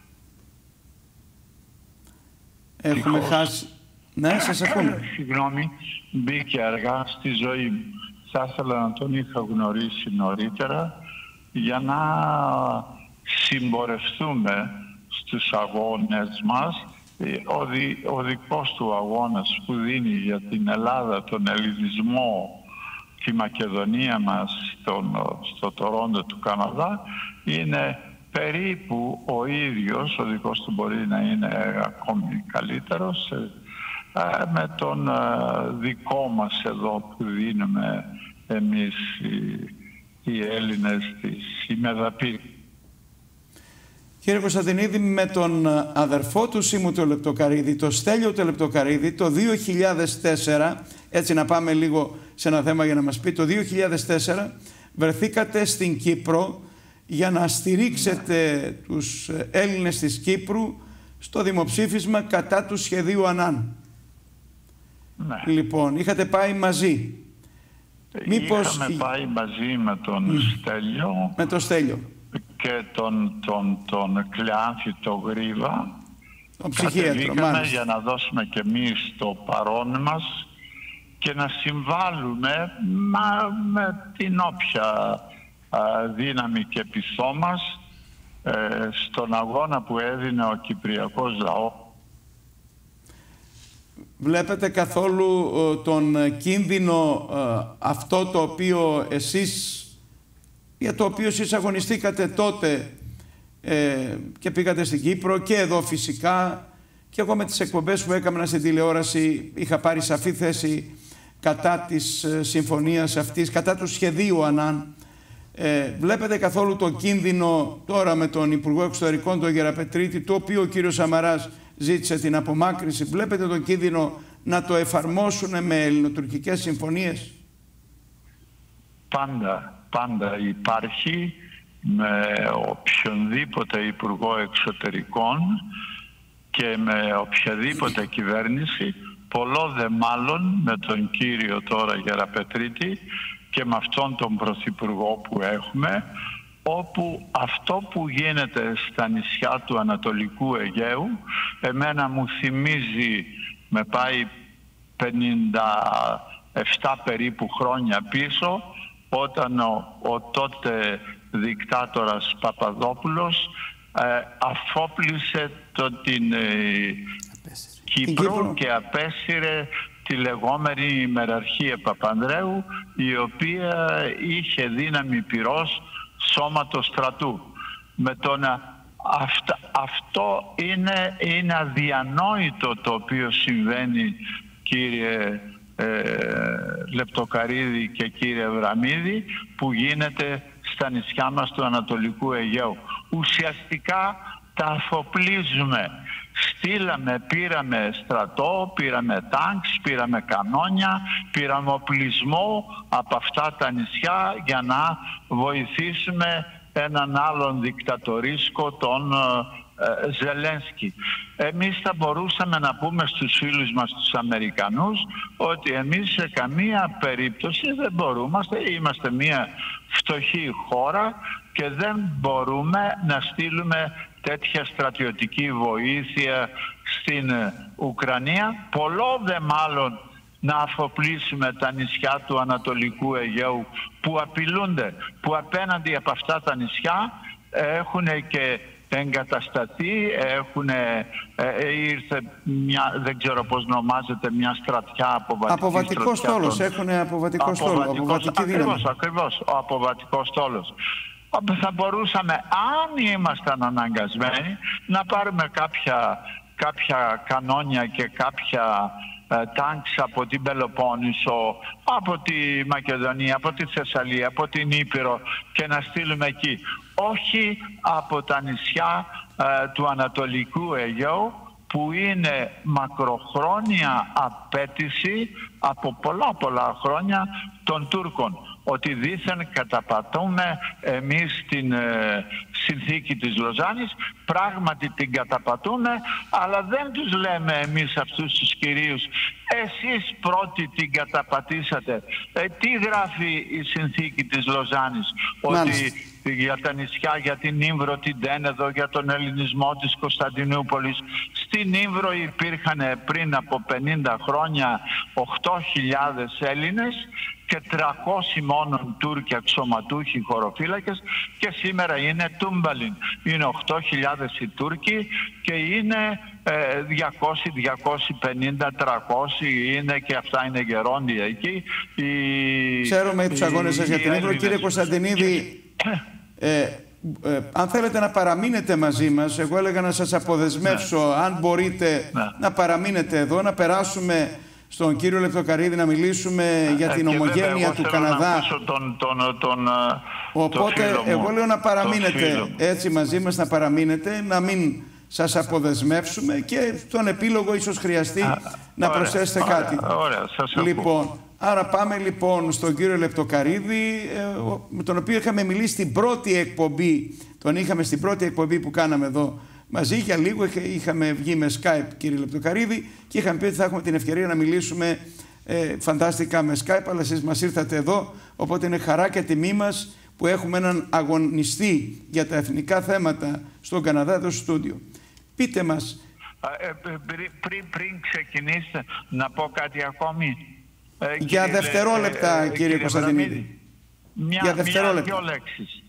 Έχουμε Δίχως... χάσει... Ναι, σας ακούμε. Συγγνώμη, μπήκε αργά στη ζωή μου. Θα ήθελα να τον είχα γνωρίσει νωρίτερα για να συμπορευτούμε στους αγώνες μας. Ο, δι, ο δικός του αγώνας που δίνει για την Ελλάδα, τον ελληνισμό, τη Μακεδονία μας, στον, στο Τορόντο του Καναδά, είναι περίπου ο ίδιος, ο δικός του μπορεί να είναι ακόμη καλύτερος, με τον δικό μας εδώ που δίνουμε εμείς οι, οι Έλληνες της ημεδαπή. Κύριε Κωνσταντινίδη, με τον αδερφό του Σίμου του Λεπτοκαρίδη, το Στέλιο του Λεπτοκαρίδη, το δύο χιλιάδες τέσσερα, έτσι να πάμε λίγο σε ένα θέμα για να μας πει, το δύο χιλιάδες τέσσερα βρεθήκατε στην Κύπρο για να στηρίξετε ναι. τους Έλληνες της Κύπρου στο δημοψήφισμα κατά του σχεδίου Ανάν. Ναι. Λοιπόν, είχατε πάει μαζί. Μήπως... Είχαμε πάει μαζί με τον mm. Στέλιο. Με τον Στέλιο. Και τον, τον, τον Κλεάνθη το Γρίβα. Τον ψυχίατρο, μάλιστα. Για να δώσουμε και εμείς το παρόν μας και να συμβάλλουμε μα, με την όποια α, δύναμη και πειθό μας ε, στον αγώνα που έδινε ο κυπριακός λαός. Βλέπετε καθόλου ε, τον κίνδυνο ε, αυτό το οποίο εσείς, για το οποίο εσείς αγωνιστήκατε τότε ε, και πήγατε στην Κύπρο και εδώ φυσικά, και εγώ με τις εκπομπές που έκανα στην τηλεόραση είχα πάρει σαφή θέση κατά της ε, συμφωνίας αυτής, κατά του σχεδίου Ανάν. Ε, βλέπετε καθόλου το κίνδυνο τώρα με τον Υπουργό Εξωτερικών, τον Γεραπετρίτη, το οποίο ο κύριος Σαμαράς ζήτησε την απομάκρυνση? Βλέπετε τον κίνδυνο να το εφαρμόσουν με ελληνοτουρκικές συμφωνίες? Πάντα, πάντα υπάρχει με οποιονδήποτε Υπουργό Εξωτερικών και με οποιαδήποτε κυβέρνηση, πολλό δε μάλλον με τον κύριο τώρα Γεραπετρίτη και με αυτόν τον Πρωθυπουργό που έχουμε, όπου αυτό που γίνεται στα νησιά του Ανατολικού Αιγαίου εμένα μου θυμίζει, με πάει πενήντα επτά περίπου χρόνια πίσω, όταν ο, ο τότε δικτάτορας Παπαδόπουλος ε, αφόπλησε το, την ε, Κύπρο, Κύπρο και απέσυρε τη λεγόμενη ημεραρχία Παπανδρέου, η οποία είχε δύναμη πυρός σώματος στρατού. Με το να, αυτα, αυτό είναι, είναι αδιανόητο το οποίο συμβαίνει, κύριε ε, Λεπτοκαρίδη και κύριε Βραμίδη, που γίνεται στα νησιά μας του Ανατολικού Αιγαίου. Ουσιαστικά τα αφοπλίζουμε. Στείλαμε, πήραμε στρατό, πήραμε τάγκς, πήραμε κανόνια, πήραμε οπλισμό από αυτά τα νησιά για να βοηθήσουμε έναν άλλον δικτατορίσκο, τον ε, Ζελένσκι. Εμείς θα μπορούσαμε να πούμε στους φίλους μας τους Αμερικανούς ότι εμείς σε καμία περίπτωση δεν μπορούμε, είμαστε μια φτωχή χώρα και δεν μπορούμε να στείλουμε τέτοια στρατιωτική βοήθεια στην Ουκρανία, πολλό δε μάλλον να αφοπλίσουμε τα νησιά του Ανατολικού Αιγαίου που απειλούνται, που απέναντι από αυτά τα νησιά έχουν και εγκατασταθεί, έχουν, ε, ήρθε μια, δεν ξέρω πώς ονομάζεται, μια στρατιά αποβατική. Αποβατικό στόλος, των... έχουν αποβατικό στόλο, αποβατική δύναμη. Ακριβώς, ακριβώς, ο αποβατικός στόλος. Θα μπορούσαμε, αν ήμασταν αναγκασμένοι, να πάρουμε κάποια, κάποια κανόνια και κάποια ε, τάγκς από την Πελοπόννησο, από τη Μακεδονία, από τη Θεσσαλία, από την Ήπειρο και να στείλουμε εκεί. Όχι από τα νησιά ε, του Ανατολικού Αιγαίου, που είναι μακροχρόνια απέτηση από πολλά πολλά χρόνια των Τούρκων, ότι δήθεν καταπατούμε εμείς την ε, συνθήκη της Λοζάνης. Πράγματι την καταπατούμε, αλλά δεν τους λέμε εμείς αυτούς τους κυρίους εσείς πρώτοι την καταπατήσατε. Ε, τι γράφει η συνθήκη της Λοζάνης? Ότι για τα νησιά, για την Ήμβρο, την Τένεδο, για τον ελληνισμό της Κωνσταντινούπολης. Στην Ήμβρο υπήρχαν πριν από πενήντα χρόνια οκτώ χιλιάδες Έλληνες και τριακόσιοι μόνον Τούρκοι αξιωματούχοι χωροφύλακες, και σήμερα είναι τούμπαλιν. Είναι οκτώ χιλιάδες οι Τούρκοι και είναι ε, διακόσια, διακόσια πενήντα, τριακόσια είναι, και αυτά είναι γερόντια εκεί. Οι, Ξέρουμε τους αγώνες σας για την Ήμβρο. Κύριε Κωνσταντινίδη, ε, ε, αν θέλετε να παραμείνετε μαζί μας, εγώ έλεγα να σας αποδεσμεύσω, ναι. αν μπορείτε ναι. να παραμείνετε εδώ, να περάσουμε στον κύριο Λεπτοκαρίδη να μιλήσουμε ε, για την ε, ομογένεια του Καναδά. Τον, τον, τον, Οπότε τον εγώ λέω να παραμείνετε έτσι μαζί μας, να παραμείνετε, να μην σας αποδεσμεύσουμε και στον επίλογο ίσως χρειαστεί α, να ωραία, προσθέσετε ωραία, κάτι. Ωραία, σας λοιπόν, άρα πάμε λοιπόν στον κύριο Λεπτοκαρίδη, ε, με τον οποίο είχαμε μιλήσει στην πρώτη εκπομπή, τον είχαμε στην πρώτη εκπομπή που κάναμε εδώ μαζί, για λίγο είχαμε βγει με Skype, κύριε Λεπτοκαρίδη, και είχαμε πει ότι θα έχουμε την ευκαιρία να μιλήσουμε ε, φαντάστικα με Skype, αλλά εσείς μας ήρθατε εδώ, οπότε είναι χαρά και τιμή μας που έχουμε έναν αγωνιστή για τα εθνικά θέματα στον Καναδά εδώ στο στούντιο. Πείτε μας. Ε, πριν, πριν ξεκινήσετε να πω κάτι ακόμη. Ε, για κύριε, δευτερόλεπτα, ε, κύριε, κύριε Κωνσταντινίδη. Μια, για δευτερόλεπτα. Μια, δυο λέξεις.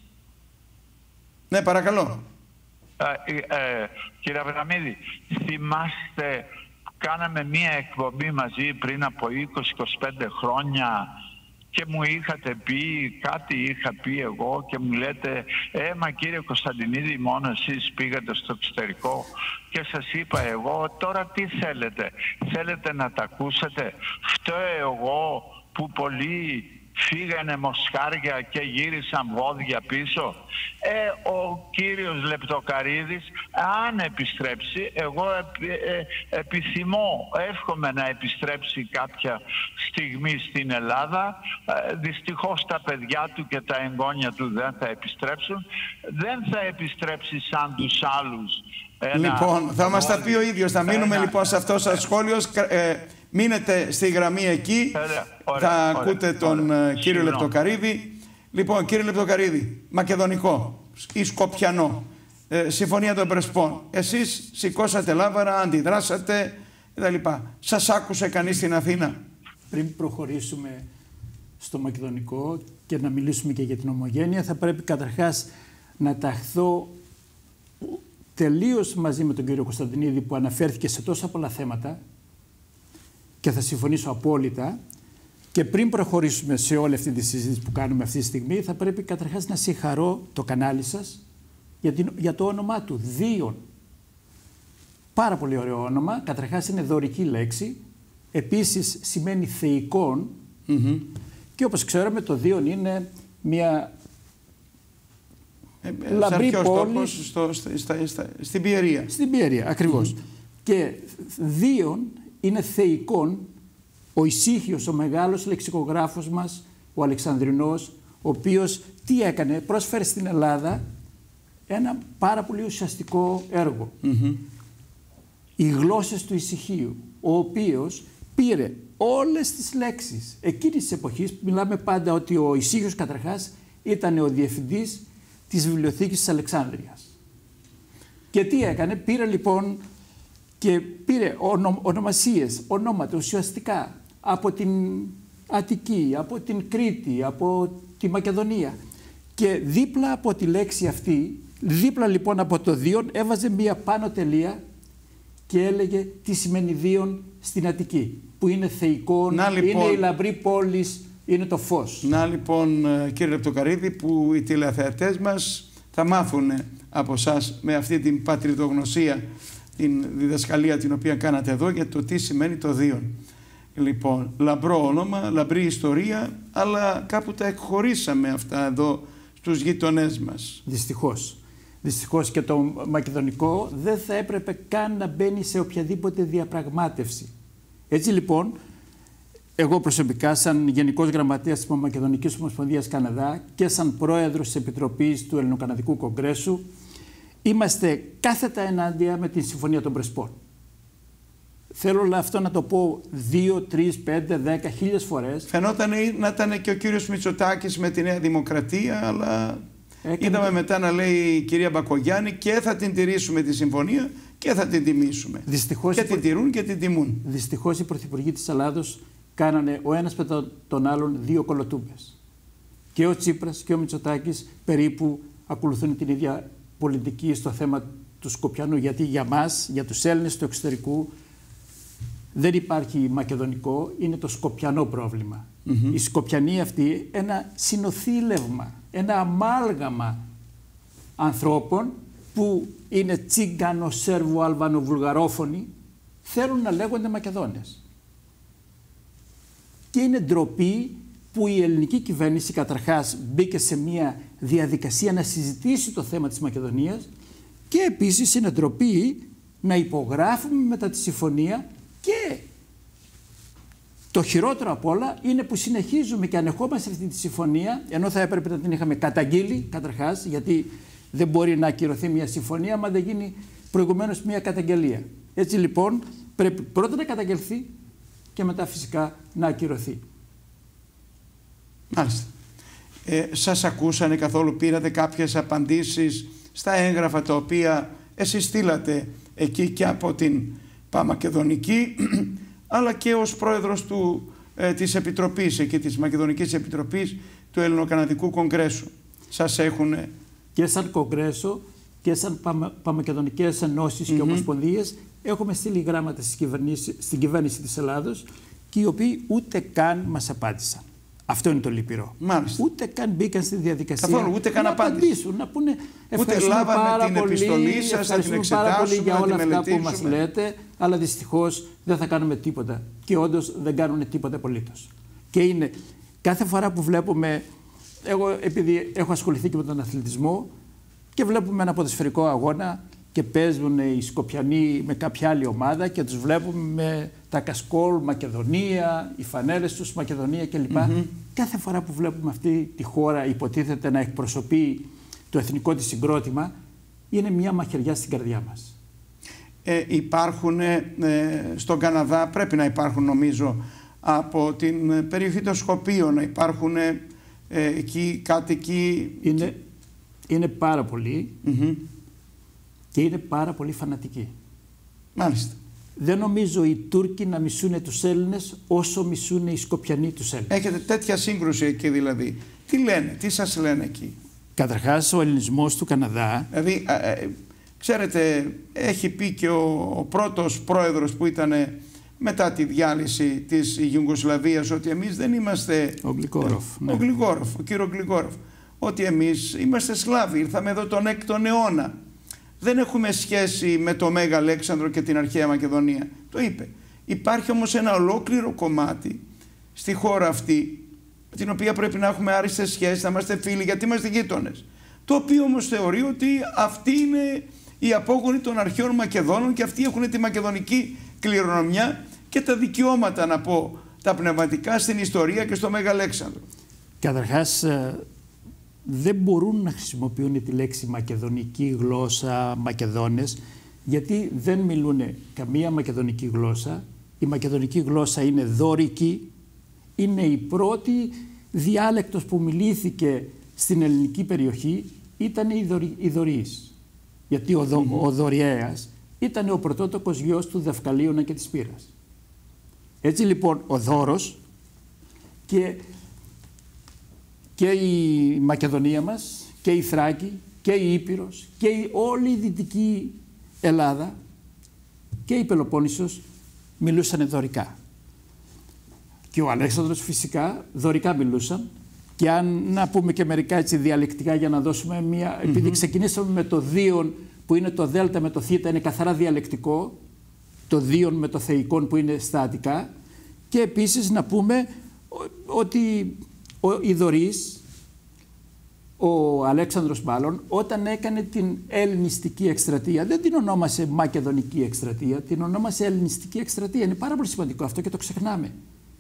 Ναι, παρακαλώ. Ε, ε, κύριε Αβραμίδη, θυμάστε κάναμε μία εκπομπή μαζί πριν από είκοσι με είκοσι πέντε χρόνια και μου είχατε πει, κάτι είχα πει εγώ και μου λέτε «Ε, μα κύριε Κωνσταντινίδη, μόνο εσείς πήγατε στο εξωτερικό», και σας είπα εγώ «Τώρα τι θέλετε, θέλετε να τα ακούσετε, φταίω εγώ που πολλοί φύγανε μοσχάρια και γύρισαν βόδια πίσω». Ε, ο κύριος Λεπτοκαρίδης, αν επιστρέψει, εγώ επι, ε, επιθυμώ, εύχομαι να επιστρέψει κάποια στιγμή στην Ελλάδα. Ε, δυστυχώς τα παιδιά του και τα εγγόνια του δεν θα επιστρέψουν. Δεν θα επιστρέψει σαν τους άλλους. Ένα λοιπόν, θα μας τα πει ο ίδιος. Θα μείνουμε ένα... λοιπόν σε αυτό σας σχόλιο. Ε, μείνετε στη γραμμή εκεί. Ωραία, ωραία, θα ωραία, ακούτε ωραία, τον ωραία, κύριο Συγνώ. Λεπτοκαρίδη. Λοιπόν, κύριε Λεπτοκαρίδη, μακεδονικό ή σκοπιανό, ε, συμφωνία των Πρεσπών. Εσείς σηκώσατε λάβαρα, αντιδράσατε κτλ. Σας άκουσε κανείς στην Αθήνα? Πριν προχωρήσουμε στο μακεδονικό και να μιλήσουμε και για την ομογένεια, θα πρέπει καταρχάς να ταχθώ τελείως μαζί με τον κύριο Κωνσταντινίδη, που αναφέρθηκε σε τόσα πολλά θέματα και θα συμφωνήσω απόλυτα. Και πριν προχωρήσουμε σε όλη αυτή τη συζήτηση που κάνουμε αυτή τη στιγμή, θα πρέπει καταρχάς να συγχαρώ το κανάλι σας για, την, για το όνομά του, Δίον. Πάρα πολύ ωραίο όνομα. Καταρχάς είναι δωρική λέξη. Επίσης σημαίνει θεϊκόν. Mm-hmm. Και όπως ξέρουμε, το Δίον είναι μια ε, λαμπρή πόλη στο, στο, στα, στα, στην Πιερία. Στην Πιερία, ακριβώς. Mm-hmm. Και Δίον είναι θεϊκόν. Ο Ησύχιος, ο μεγάλος λεξικογράφος μας, ο Αλεξανδρινός, ο οποίος τι έκανε, πρόσφερε στην Ελλάδα ένα πάρα πολύ ουσιαστικό έργο. Mm-hmm. Οι γλώσσες του Ησυχίου, ο οποίος πήρε όλες τις λέξεις εκείνης της εποχής. Μιλάμε πάντα ότι ο Ησύχιος καταρχάς ήταν ο διευθυντής της βιβλιοθήκης της Αλεξάνδρειας. Και τι έκανε, πήρε λοιπόν και πήρε ονο, ονομασίες, ονόματα ουσιαστικά από την Αττική, από την Κρήτη, από τη Μακεδονία. Και δίπλα από τη λέξη αυτή, δίπλα λοιπόν από το Δίον, έβαζε μία πάνω τελεία και έλεγε τι σημαίνει Δίον στην Αττική, που είναι θεϊκό, λοιπόν, είναι η λαμπρή πόλης, είναι το φως. Να λοιπόν, κύριε Λεπτοκαρίδη, που οι τηλεθεατές μας θα μάθουν από εσάς με αυτή την πατριδογνωσία, την διδασκαλία την οποία κάνατε εδώ, για το τι σημαίνει το Δίον. Λοιπόν, λαμπρό όνομα, λαμπρή ιστορία, αλλά κάπου τα εκχωρήσαμε αυτά εδώ στους γείτονές μας. Δυστυχώς. Δυστυχώς και το μακεδονικό δεν θα έπρεπε καν να μπαίνει σε οποιαδήποτε διαπραγμάτευση. Έτσι λοιπόν, εγώ προσωπικά σαν Γενικός Γραμματέας της Μακεδονικής Ομοσπονδίας Καναδά και σαν Πρόεδρος της Επιτροπής του Ελληνοκαναδικού Κογκρέσου, είμαστε κάθετα ενάντια με τη Συμφωνία των Πρεσπών. Θέλω αυτό να το πω δύο, τρεις, πέντε, δέκα, χίλιες φορές. Φαινόταν να ήταν και ο κύριος Μητσοτάκης με τη Νέα Δημοκρατία, αλλά Έκανε... είδαμε μετά να λέει η κυρία Μπακογιάννη και θα την τηρήσουμε τη συμφωνία και θα την τιμήσουμε. Δυστυχώς και την τηρούν και την τιμούν. Δυστυχώς οι πρωθυπουργοί της Ελλάδος κάνανε ο ένας μετά τον άλλον δύο κολοτούμπες. Και ο Τσίπρας και ο Μητσοτάκης περίπου ακολουθούν την ίδια πολιτική στο θέμα του Σκοπιανού, γιατί για μας, για τους Έλληνες του εξωτερικού, δεν υπάρχει μακεδονικό, είναι το σκοπιανό πρόβλημα. Mm-hmm. Οι Σκοπιανοί αυτοί, ένα συνοθήλευμα, ένα αμάλγαμα ανθρώπων που είναι τσίγκανο, σέρβο, αλβανο, βουλγαρόφωνοι, θέλουν να λέγονται Μακεδόνες. Και είναι ντροπή που η ελληνική κυβέρνηση καταρχάς μπήκε σε μια διαδικασία να συζητήσει το θέμα της Μακεδονίας, και επίσης είναι ντροπή να υπογράφουμε μετά τη συμφωνία, και το χειρότερο απ' όλα είναι που συνεχίζουμε και ανεχόμαστε αυτή τη συμφωνία, ενώ θα έπρεπε να την είχαμε καταγγείλει καταρχάς, γιατί δεν μπορεί να ακυρωθεί μια συμφωνία άμα δεν γίνει προηγουμένως μια καταγγελία. Έτσι λοιπόν πρέπει πρώτα να καταγγελθεί και μετά φυσικά να ακυρωθεί. Μάλιστα. Ε, σας ακούσανε καθόλου, πήρατε κάποιες απαντήσεις στα έγγραφα τα οποία εσείς στείλατε εκεί και από την Παμακεδονική, αλλά και ως πρόεδρος του, ε, της Επιτροπής, εκεί της Μακεδονικής Επιτροπής του Ελληνοκαναδικού Κογκρέσου. Σας έχουνε... Και σαν Κογκρέσο και σαν παμα, Παμακεδονικές Ενώσεις mm-hmm. και Ομοσπονδίες έχουμε στείλει γράμματα στην κυβέρνηση της Ελλάδος και οι οποίοι ούτε καν μας απάντησαν. Αυτό είναι το λυπηρό. Μάλιστα. Ούτε καν μπήκαν στη διαδικασία. Καθόλου, ούτε καν να απάντηση. απαντήσουν, να πούνε ούτε λάβαμε πάρα την πολύ, επιστολή σας, θα την εξετάσουμε, πάρα πολύ για όλα θα αυτά που μας λέτε, αλλά δυστυχώς δεν θα κάνουμε τίποτα. Και όντως δεν κάνουν τίποτα απολύτως. Και είναι κάθε φορά που βλέπουμε, εγώ επειδή έχω ασχοληθεί και με τον αθλητισμό και βλέπουμε ένα ποδοσφαιρικό αγώνα και παίζουν οι Σκοπιανοί με κάποια άλλη ομάδα και τους βλέπουμε με τα κασκόλ Μακεδονία, οι φανέλες τους Μακεδονία κλπ. Mm-hmm. Κάθε φορά που βλέπουμε αυτή τη χώρα υποτίθεται να εκπροσωπεί το εθνικό της συγκρότημα, είναι μια μαχαιριά στην καρδιά μας. Ε, υπάρχουν ε, στον Καναδά, πρέπει να υπάρχουν νομίζω από την περιοχή των Σκοπίων, να υπάρχουν ε, εκεί κάτοικοι. Είναι, είναι πάρα πολλοί. Mm-hmm. Και είναι πάρα πολύ φανατικοί. Μάλιστα. Δεν νομίζω οι Τούρκοι να μισούν τους Έλληνες όσο μισούν οι Σκοπιανοί τους Έλληνες. Έχετε τέτοια σύγκρουση εκεί δηλαδή. Τι λένε, τι σας λένε εκεί? Καταρχάς ο ελληνισμός του Καναδά... Δηλαδή, ε, ε, ξέρετε, έχει πει και ο, ο πρώτος πρόεδρος που ήταν μετά τη διάλυση της Ιουγκοσλαβίας ότι εμείς δεν είμαστε... Ο Γκλικόροφ. Ε, ναι. Ο Γκλικόροφ, ο κύριο Γκλικόροφ. Ότι εμείς είμαστε Σλάβοι, ήρθαμε εδώ τον έκτον αιώνα. Δεν έχουμε σχέση με το Μέγα Αλέξανδρο και την αρχαία Μακεδονία. Το είπε. Υπάρχει όμως ένα ολόκληρο κομμάτι στη χώρα αυτή, με την οποία πρέπει να έχουμε άριστες σχέσεις, να είμαστε φίλοι, γιατί είμαστε γείτονες. Το οποίο όμως θεωρεί ότι αυτοί είναι οι απόγονοι των αρχαίων Μακεδόνων και αυτοί έχουν τη μακεδονική κληρονομιά και τα δικαιώματα, να πω, τα πνευματικά στην ιστορία και στο Μέγα Αλέξανδρο. Καταρχάς, δεν μπορούν να χρησιμοποιούν τη λέξη μακεδονική γλώσσα, Μακεδόνες, γιατί δεν μιλούν καμία μακεδονική γλώσσα. Η μακεδονική γλώσσα είναι δωρική, είναι η πρώτη διάλεκτος που μιλήθηκε στην ελληνική περιοχή, ήταν η, δωρη, η δωρής. Γιατί ο, δο, mm-hmm. ο Δωριέας ήταν ο πρωτότοκος γιος του Δευκαλίωνα και της Πύρας. Έτσι λοιπόν ο Δώρος και και η Μακεδονία μας και η Θράκη και η Ήπειρος και η όλη η Δυτική Ελλάδα και η Πελοπόννησος μιλούσαν δωρικά. Και ο Αλέξανδρος φυσικά δωρικά μιλούσαν και αν να πούμε και μερικά έτσι διαλεκτικά για να δώσουμε μια... Mm-hmm. Επειδή ξεκινήσαμε με το δίον που είναι το δέλτα με το θήτα είναι καθαρά διαλεκτικό, το δίον με το θεϊκόν που είναι στα Αττικά και επίσης να πούμε ότι ο Ιδωρής, ο Αλέξανδρος μάλλον, όταν έκανε την ελληνιστική εκστρατεία, δεν την ονόμασε μακεδονική εκστρατεία, την ονόμασε ελληνιστική εκστρατεία. Είναι πάρα πολύ σημαντικό αυτό και το ξεχνάμε.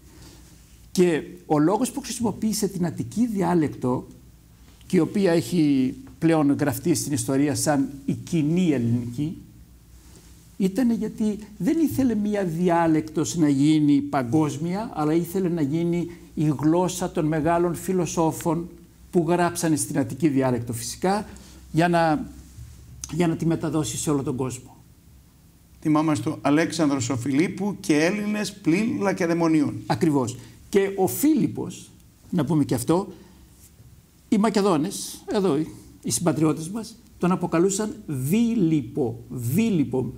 Και ο λόγος που χρησιμοποίησε την Αττική διάλεκτο, και η οποία έχει πλέον γραφτεί στην ιστορία σαν η κοινή ελληνική, ήταν γιατί δεν ήθελε μία διάλεκτος να γίνει παγκόσμια, αλλά ήθελε να γίνει η γλώσσα των μεγάλων φιλοσόφων που γράψανε στην Αττική διάλεκτο φυσικά, για να, για να τη μεταδώσει σε όλο τον κόσμο. Θυμάμαστε το Αλέξανδρος ο Φιλίππου και Έλληνες πλην Λακεδαιμονίων. Ακριβώς. Και ο Φίλιππος, να πούμε και αυτό, οι Μακεδόνες, εδώ οι συμπατριώτες μας, τον αποκαλούσαν Βίλιππο. Βίλιππο.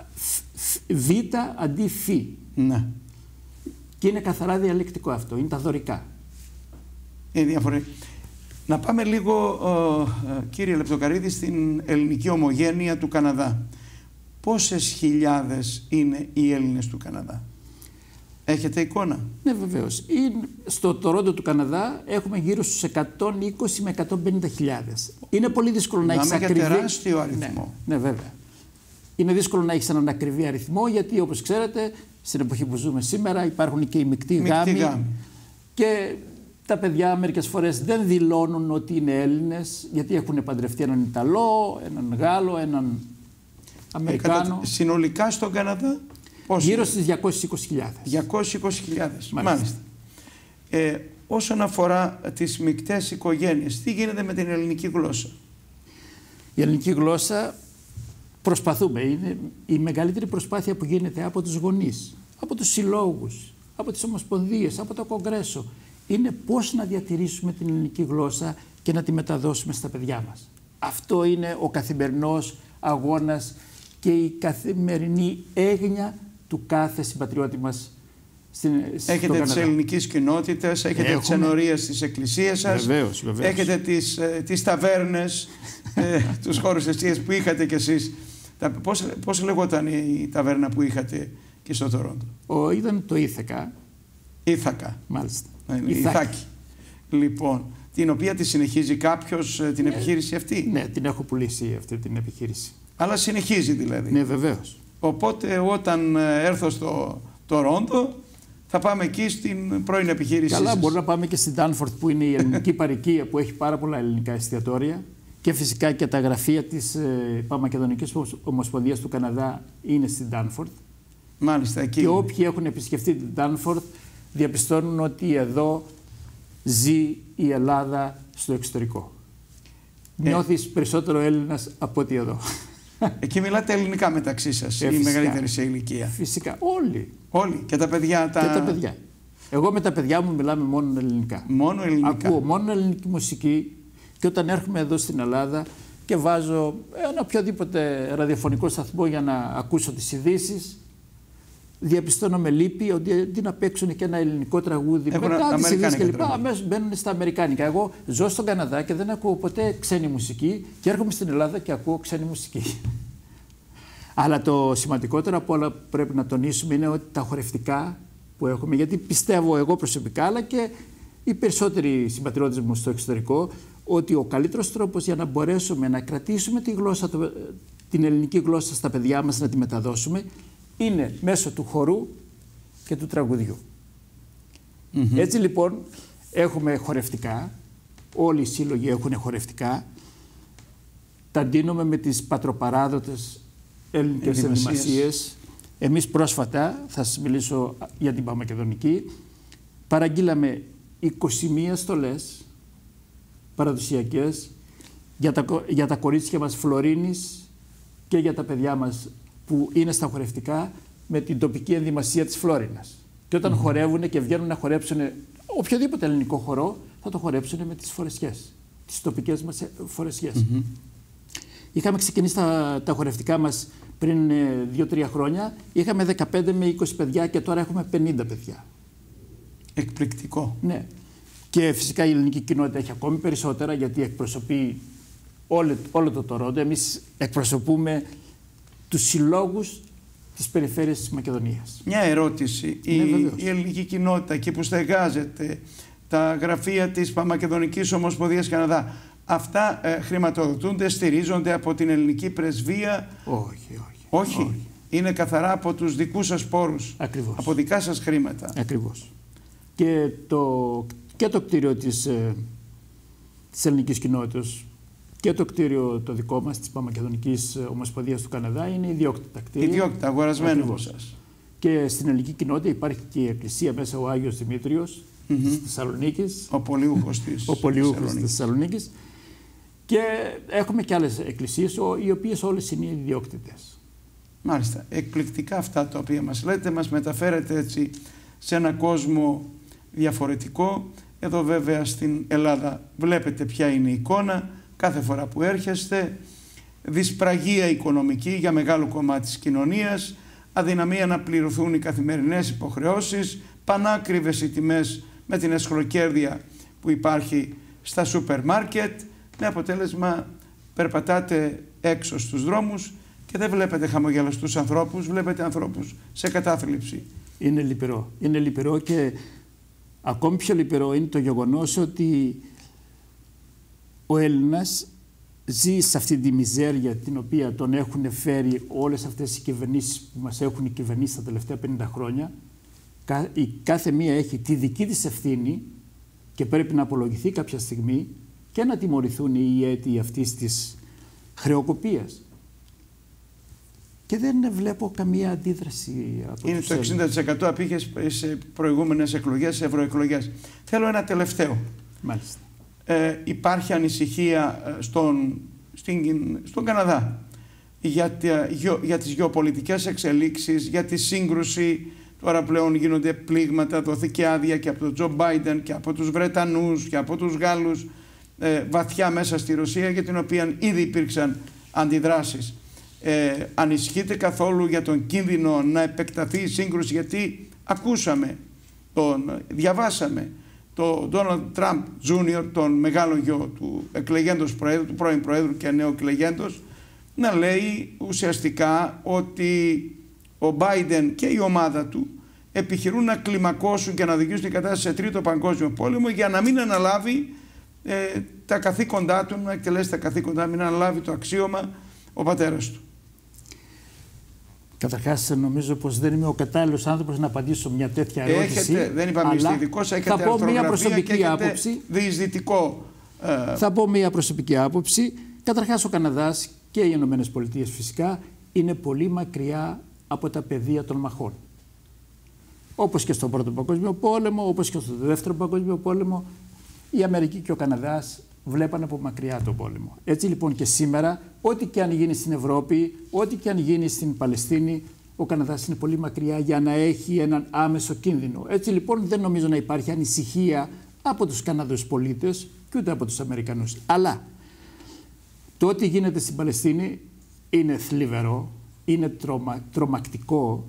Β αντί φι. Ναι. Και είναι καθαρά διαλεκτικό αυτό, είναι τα δωρικά. Είναι διαφορετικό. Να πάμε λίγο, ε, κύριε Λεπτοκαρίδη, στην ελληνική ομογένεια του Καναδά. Πόσες χιλιάδες είναι οι Έλληνες του Καναδά? Έχετε εικόνα? Ναι, βεβαίως. Είναι, στο Τορόντο του Καναδά έχουμε γύρω στους εκατόν είκοσι με εκατόν πενήντα χιλιάδες. Είναι πολύ δύσκολο να, να έχεις ακριβή... για τεράστιο αριθμό. Ναι, ναι, βέβαια. Είναι δύσκολο να έχεις έναν ακριβή αριθμό, γιατί όπως ξέρετε, στην εποχή που ζούμε σήμερα υπάρχουν και οι μεικτοί γάμοι. γάμοι. Και τα παιδιά μερικές φορές δεν δηλώνουν ότι είναι Έλληνες, γιατί έχουν παντρευτεί έναν Ιταλό, έναν Γάλλο, έναν Αμερικάνο. Ε, συνολικά στον Καναδά πόσο? Γύρω στις διακόσιες είκοσι χιλιάδες. διακόσιες είκοσι χιλιάδες. Μάλιστα. Μάλιστα. Ε, όσον αφορά τις μεικτές οικογένειες, τι γίνεται με την ελληνική γλώσσα? Η ελληνική γλώσσα προσπαθούμε. Είναι η μεγαλύτερη προσπάθεια που γίνεται από τους γονείς, από τους συλλόγους, από τις ομοσπονδίες, από το Κογκρέσο. Είναι πώς να διατηρήσουμε την ελληνική γλώσσα και να τη μεταδώσουμε στα παιδιά μας. Αυτό είναι ο καθημερινός αγώνας και η καθημερινή έγνοια του κάθε συμπατριώτη μας στην, έχετε τις ελληνικές κοινότητες, έχετε Έχουμε. τις ενορίες της εκκλησίας σας, βεβαίως, βεβαίως. έχετε τις, ε, τις ταβέρνες, ε, τους χώρους εστίας που είχατε κι εσείς. Τα, πώς, πώς λεγόταν η ταβέρνα που είχατε και στο Τορόντο? Ο, ήταν το Ήθακα. Ήθακα. Μάλιστα. Ηθάκη. Λοιπόν, την οποία τη συνεχίζει κάποιος την ναι. επιχείρηση αυτή? Ναι, την έχω πουλήσει αυτή την επιχείρηση. Αλλά συνεχίζει δηλαδή. Ναι, βεβαίως. Οπότε όταν έρθω στο Τορόντο θα πάμε εκεί στην πρώην επιχείρηση. Καλά, σας. μπορούμε να πάμε και στην Danforth που είναι η ελληνική παροικία που έχει πάρα πολλά ελληνικά εστιατόρια και φυσικά και τα γραφεία της ε, Παμακεδονικής Ομοσπονδίας του Καναδά είναι στην Danforth. Μάλιστα, εκεί. Και όποιοι έχουν επισκεφτεί την Danforth διαπιστώνουν ότι εδώ ζει η Ελλάδα στο εξωτερικό. Ε, Νιώθεις περισσότερο Έλληνας από ότι εδώ. Εκεί μιλάτε ελληνικά μεταξύ σας, ε, οι μεγαλύτεροι σε ηλικία? Φυσικά, όλοι. Όλοι, και τα παιδιά. Τα... Και τα παιδιά. Εγώ με τα παιδιά μου μιλάμε μόνο ελληνικά. Μόνο ελληνικά. Ακούω μόνο ελληνική μουσική και όταν έρχομαι εδώ στην Ελλάδα και βάζω ένα οποιοδήποτε ραδιοφωνικό σταθμό για να ακούσω τις ειδήσεις, διαπιστώνω με λύπη ότι αντί να παίξουν και ένα ελληνικό τραγούδι Έχουν μετά τις ειδήσεις κλπ. Αμέσως μπαίνουν στα αμερικάνικα. Εγώ ζω στον Καναδά και δεν ακούω ποτέ ξένη μουσική και έρχομαι στην Ελλάδα και ακούω ξένη μουσική. Αλλά το σημαντικότερο από όλα που πρέπει να τονίσουμε είναι ότι τα χορευτικά που έχουμε, γιατί πιστεύω εγώ προσωπικά αλλά και οι περισσότεροι συμπατριώτες μου στο εξωτερικό, ότι ο καλύτερος τρόπος για να μπορέσουμε να κρατήσουμε τη γλώσσα, την ελληνική γλώσσα στα παιδιά μας, να τη μεταδώσουμε, είναι μέσω του χορού και του τραγουδιού. Mm-hmm. Έτσι λοιπόν έχουμε χορευτικά, όλοι οι σύλλογοι έχουν χορευτικά, τα ντύνουμε με τις πατροπαράδοτες ελληνικές ενδυμασίες. Εμείς πρόσφατα, θα σας μιλήσω για την Παμακεδονική, παραγγείλαμε είκοσι μία στολές παραδοσιακές για τα, για τα κορίτσια μας Φλωρίνης και για τα παιδιά μας που είναι στα χορευτικά με την τοπική ενδυμασία της Φλόρινας. Και όταν mm-hmm. χορεύουν και βγαίνουν να χορέψουν οποιοδήποτε ελληνικό χορό, θα το χορέψουν με τις φορεσιές, τις τοπικές μας φορεσιές. Mm-hmm. Είχαμε ξεκινήσει τα, τα χορευτικά μας πριν δύο τρία χρόνια. Είχαμε δεκαπέντε με είκοσι παιδιά και τώρα έχουμε πενήντα παιδιά. Εκπληκτικό. Ναι. Και φυσικά η ελληνική κοινότητα έχει ακόμη περισσότερα γιατί εκπροσωπεί όλο, όλο το Τορόντο. Εμείς εκπροσωπούμε τους συλλόγους της περιφέρειας της Μακεδονίας. Μια ερώτηση. Ναι, η, η ελληνική κοινότητα, εκεί που στεγάζεται, τα γραφεία της Παμακεδονικής Ομοσπονδίας Καναδά, αυτά ε, χρηματοδοτούνται, στηρίζονται από την ελληνική πρεσβεία? Όχι, όχι. Όχι. όχι. Είναι καθαρά από τους δικούς σας πόρους. Ακριβώς. Από δικά σας χρήματα. Ακριβώς. Και το, και το κτίριο της, ε, της ελληνικής κοινότητας και το κτίριο το δικό μας της Παμακεδονικής Ομοσπονδίας του Καναδά είναι ιδιόκτητα κτίρια. Ιδιόκτητα, αγορασμένο από σας. Και στην ελληνική κοινότητα υπάρχει και η εκκλησία μέσα, ο Άγιος Δημήτριος mm-hmm. της Θεσσαλονίκης. Ο Πολιούχος της ο Πολιούχος της Θεσσαλονίκης. Και έχουμε και άλλες εκκλησίες, οι οποίες όλες είναι ιδιόκτητες. Μάλιστα. Εκπληκτικά αυτά τα οποία μας λέτε, μας μεταφέρετε έτσι σε ένα κόσμο διαφορετικό. Εδώ βέβαια στην Ελλάδα βλέπετε ποια είναι η εικόνα κάθε φορά που έρχεστε. Δυσπραγία οικονομική για μεγάλο κομμάτι της κοινωνίας, αδυναμία να πληρωθούν οι καθημερινές υποχρεώσεις, πανάκριβες οι τιμές με την εσχροκέρδεια που υπάρχει στα σούπερ μάρκετ, με αποτέλεσμα περπατάτε έξω στους δρόμους και δεν βλέπετε χαμογελαστούς ανθρώπους, βλέπετε ανθρώπους σε κατάθλιψη. Είναι λυπηρό. Είναι λυπηρό και ακόμη πιο λυπηρό είναι το γεγονός ότι ο Έλληνας ζει σε αυτή τη μιζέρια την οποία τον έχουν φέρει όλες αυτές οι κυβερνήσεις που μας έχουν κυβερνήσει τα τελευταία πενήντα χρόνια. Η κάθε μία έχει τη δική της ευθύνη και πρέπει να απολογηθεί κάποια στιγμή και να τιμωρηθούν οι αίτιοι αυτής της χρεοκοπίας. Και δεν βλέπω καμία αντίδραση από είναι τους το εξήντα τοις εκατό απήχες σε προηγούμενες εκλογές, σε ευρωεκλογές. Θέλω ένα τελευταίο. Μάλιστα. Ε, υπάρχει ανησυχία στον, στην, στον Καναδά για, για, για τις γεωπολιτικές εξελίξεις, για τη σύγκρουση. Τώρα πλέον γίνονται πλήγματα, δόθηκε άδεια και από τον Τζο Μπάιντεν και από τους Βρετανούς και από τους Γάλλους ε, βαθιά μέσα στη Ρωσία, για την οποία ήδη υπήρξαν αντιδράσεις. Ε, ανησυχείτε καθόλου για τον κίνδυνο να επεκταθεί η σύγκρουση, γιατί ακούσαμε, τον, διαβάσαμε τον Ντόναλντ Τραμπ Τζούνιορ, τον μεγάλο γιο του εκλεγέντος προέδρου, του πρώην προέδρου και νέου εκλεγέντος, να λέει ουσιαστικά ότι ο Μπάιντεν και η ομάδα του επιχειρούν να κλιμακώσουν και να οδηγήσουν την κατάσταση σε τρίτο παγκόσμιο πόλεμο για να μην αναλάβει ε, τα καθήκοντά του, να εκτελέσει τα καθήκοντά, μην αναλάβει το αξίωμα ο πατέρας του. Καταρχάς, νομίζω πως δεν είμαι ο κατάλληλος άνθρωπος να απαντήσω μια τέτοια ερώτηση. Έχετε, δεν είπαμε είστε ειδικός, έχετε θα πω μια προσωπική και έχετε άποψη. διεισδυτικό. Ε... Θα πω μια προσωπική άποψη. Καταρχάς, ο Καναδάς και οι Ηνωμένες Πολιτείες φυσικά είναι πολύ μακριά από τα πεδία των μαχών. Όπως και στον Πρώτο Παγκόσμιο Πόλεμο, όπως και στον Δεύτερο Παγκόσμιο Πόλεμο, η Αμερική και ο Καναδάς βλέπαν από μακριά τον πόλεμο. Έτσι λοιπόν και σήμερα, ό,τι και αν γίνει στην Ευρώπη, ό,τι και αν γίνει στην Παλαιστίνη, ο Καναδάς είναι πολύ μακριά για να έχει έναν άμεσο κίνδυνο. Έτσι λοιπόν δεν νομίζω να υπάρχει ανησυχία από τους Καναδούς πολίτες και ούτε από τους Αμερικανούς. Αλλά το ό,τι γίνεται στην Παλαιστίνη είναι θλιβερό, είναι τρομα, τρομακτικό.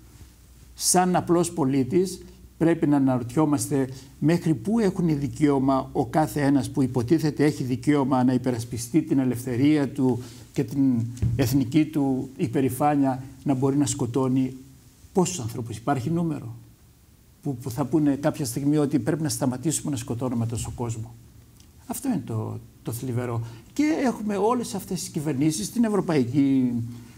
Σαν απλός πολίτης πρέπει να αναρωτιόμαστε μέχρι πού έχουν δικαίωμα ο κάθε ένας που υποτίθεται έχει δικαίωμα να υπερασπιστεί την ελευθερία του και την εθνική του υπερηφάνεια, να μπορεί να σκοτώνει πόσους ανθρώπους. Υπάρχει νούμερο που, που θα πούνε κάποια στιγμή ότι πρέπει να σταματήσουμε να σκοτώνουμε τόσο κόσμο. Αυτό είναι το, το θλιβερό. Και έχουμε όλες αυτές τις κυβερνήσεις, την Ευρωπαϊκή,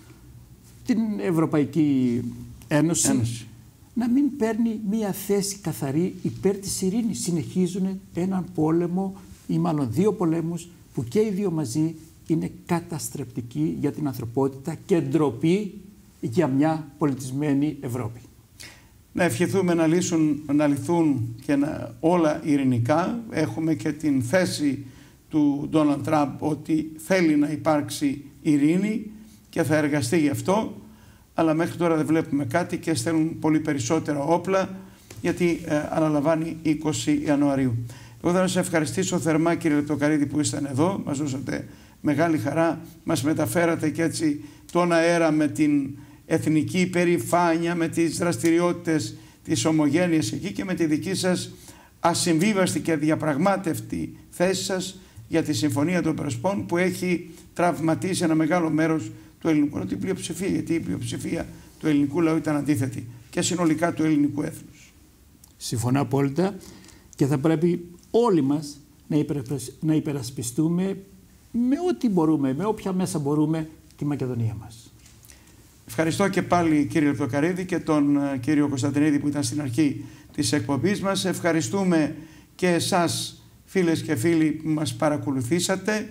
την Ευρωπαϊκή Ένωση, Ένωση, να μην παίρνει μία θέση καθαρή υπέρ της ειρήνης. Συνεχίζουν έναν πόλεμο ή μάλλον δύο πολέμους που και οι δύο μαζί είναι καταστρεπτικοί για την ανθρωπότητα και ντροπή για μια πολιτισμένη Ευρώπη. Να ευχηθούμε να, λύσουν, να λυθούν και να, όλα ειρηνικά. Έχουμε και την θέση του Ντόναλντ Τραμπ ότι θέλει να υπάρξει ειρήνη και θα εργαστεί γι' αυτό. Αλλά μέχρι τώρα δεν βλέπουμε κάτι και στέλνουν πολύ περισσότερα όπλα, γιατί ε, αναλαμβάνει είκοσι Ιανουαρίου. Εγώ θα σας ευχαριστήσω θερμά, κύριε Λεπτοκαρίδη, που ήσταν εδώ. Μας δώσατε μεγάλη χαρά, μας μεταφέρατε και έτσι τον αέρα με την εθνική υπερηφάνεια, με τις δραστηριότητες της ομογένειας εκεί και με τη δική σας ασυμβίβαστη και διαπραγμάτευτη θέση σας για τη Συμφωνία των Πρεσπών, που έχει τραυματίσει ένα μεγάλο μέρος του ελληνικού, ότι η πλειοψηφία, γιατί η πλειοψηφία του ελληνικού λαού ήταν αντίθετη και συνολικά του ελληνικού έθνους. Συμφωνώ απόλυτα και θα πρέπει όλοι μας να υπερασπιστούμε με ό,τι μπορούμε, με όποια μέσα μπορούμε τη Μακεδονία μας. Ευχαριστώ και πάλι, κύριε Λεπτοκαρίδη, και τον κύριο Κωνσταντινίδη που ήταν στην αρχή της εκπομπής μας. Ευχαριστούμε και εσάς, φίλες και φίλοι, που μας παρακολουθήσατε.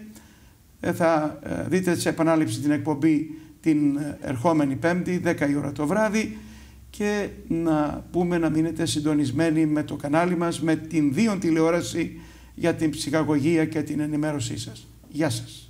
Θα δείτε σε επανάληψη την εκπομπή την ερχόμενη Πέμπτη, δέκα η ώρα το βράδυ, και να πούμε να μείνετε συντονισμένοι με το κανάλι μας, με την Δίον τηλεόραση, για την ψυχαγωγία και την ενημέρωσή σας. Γεια σας.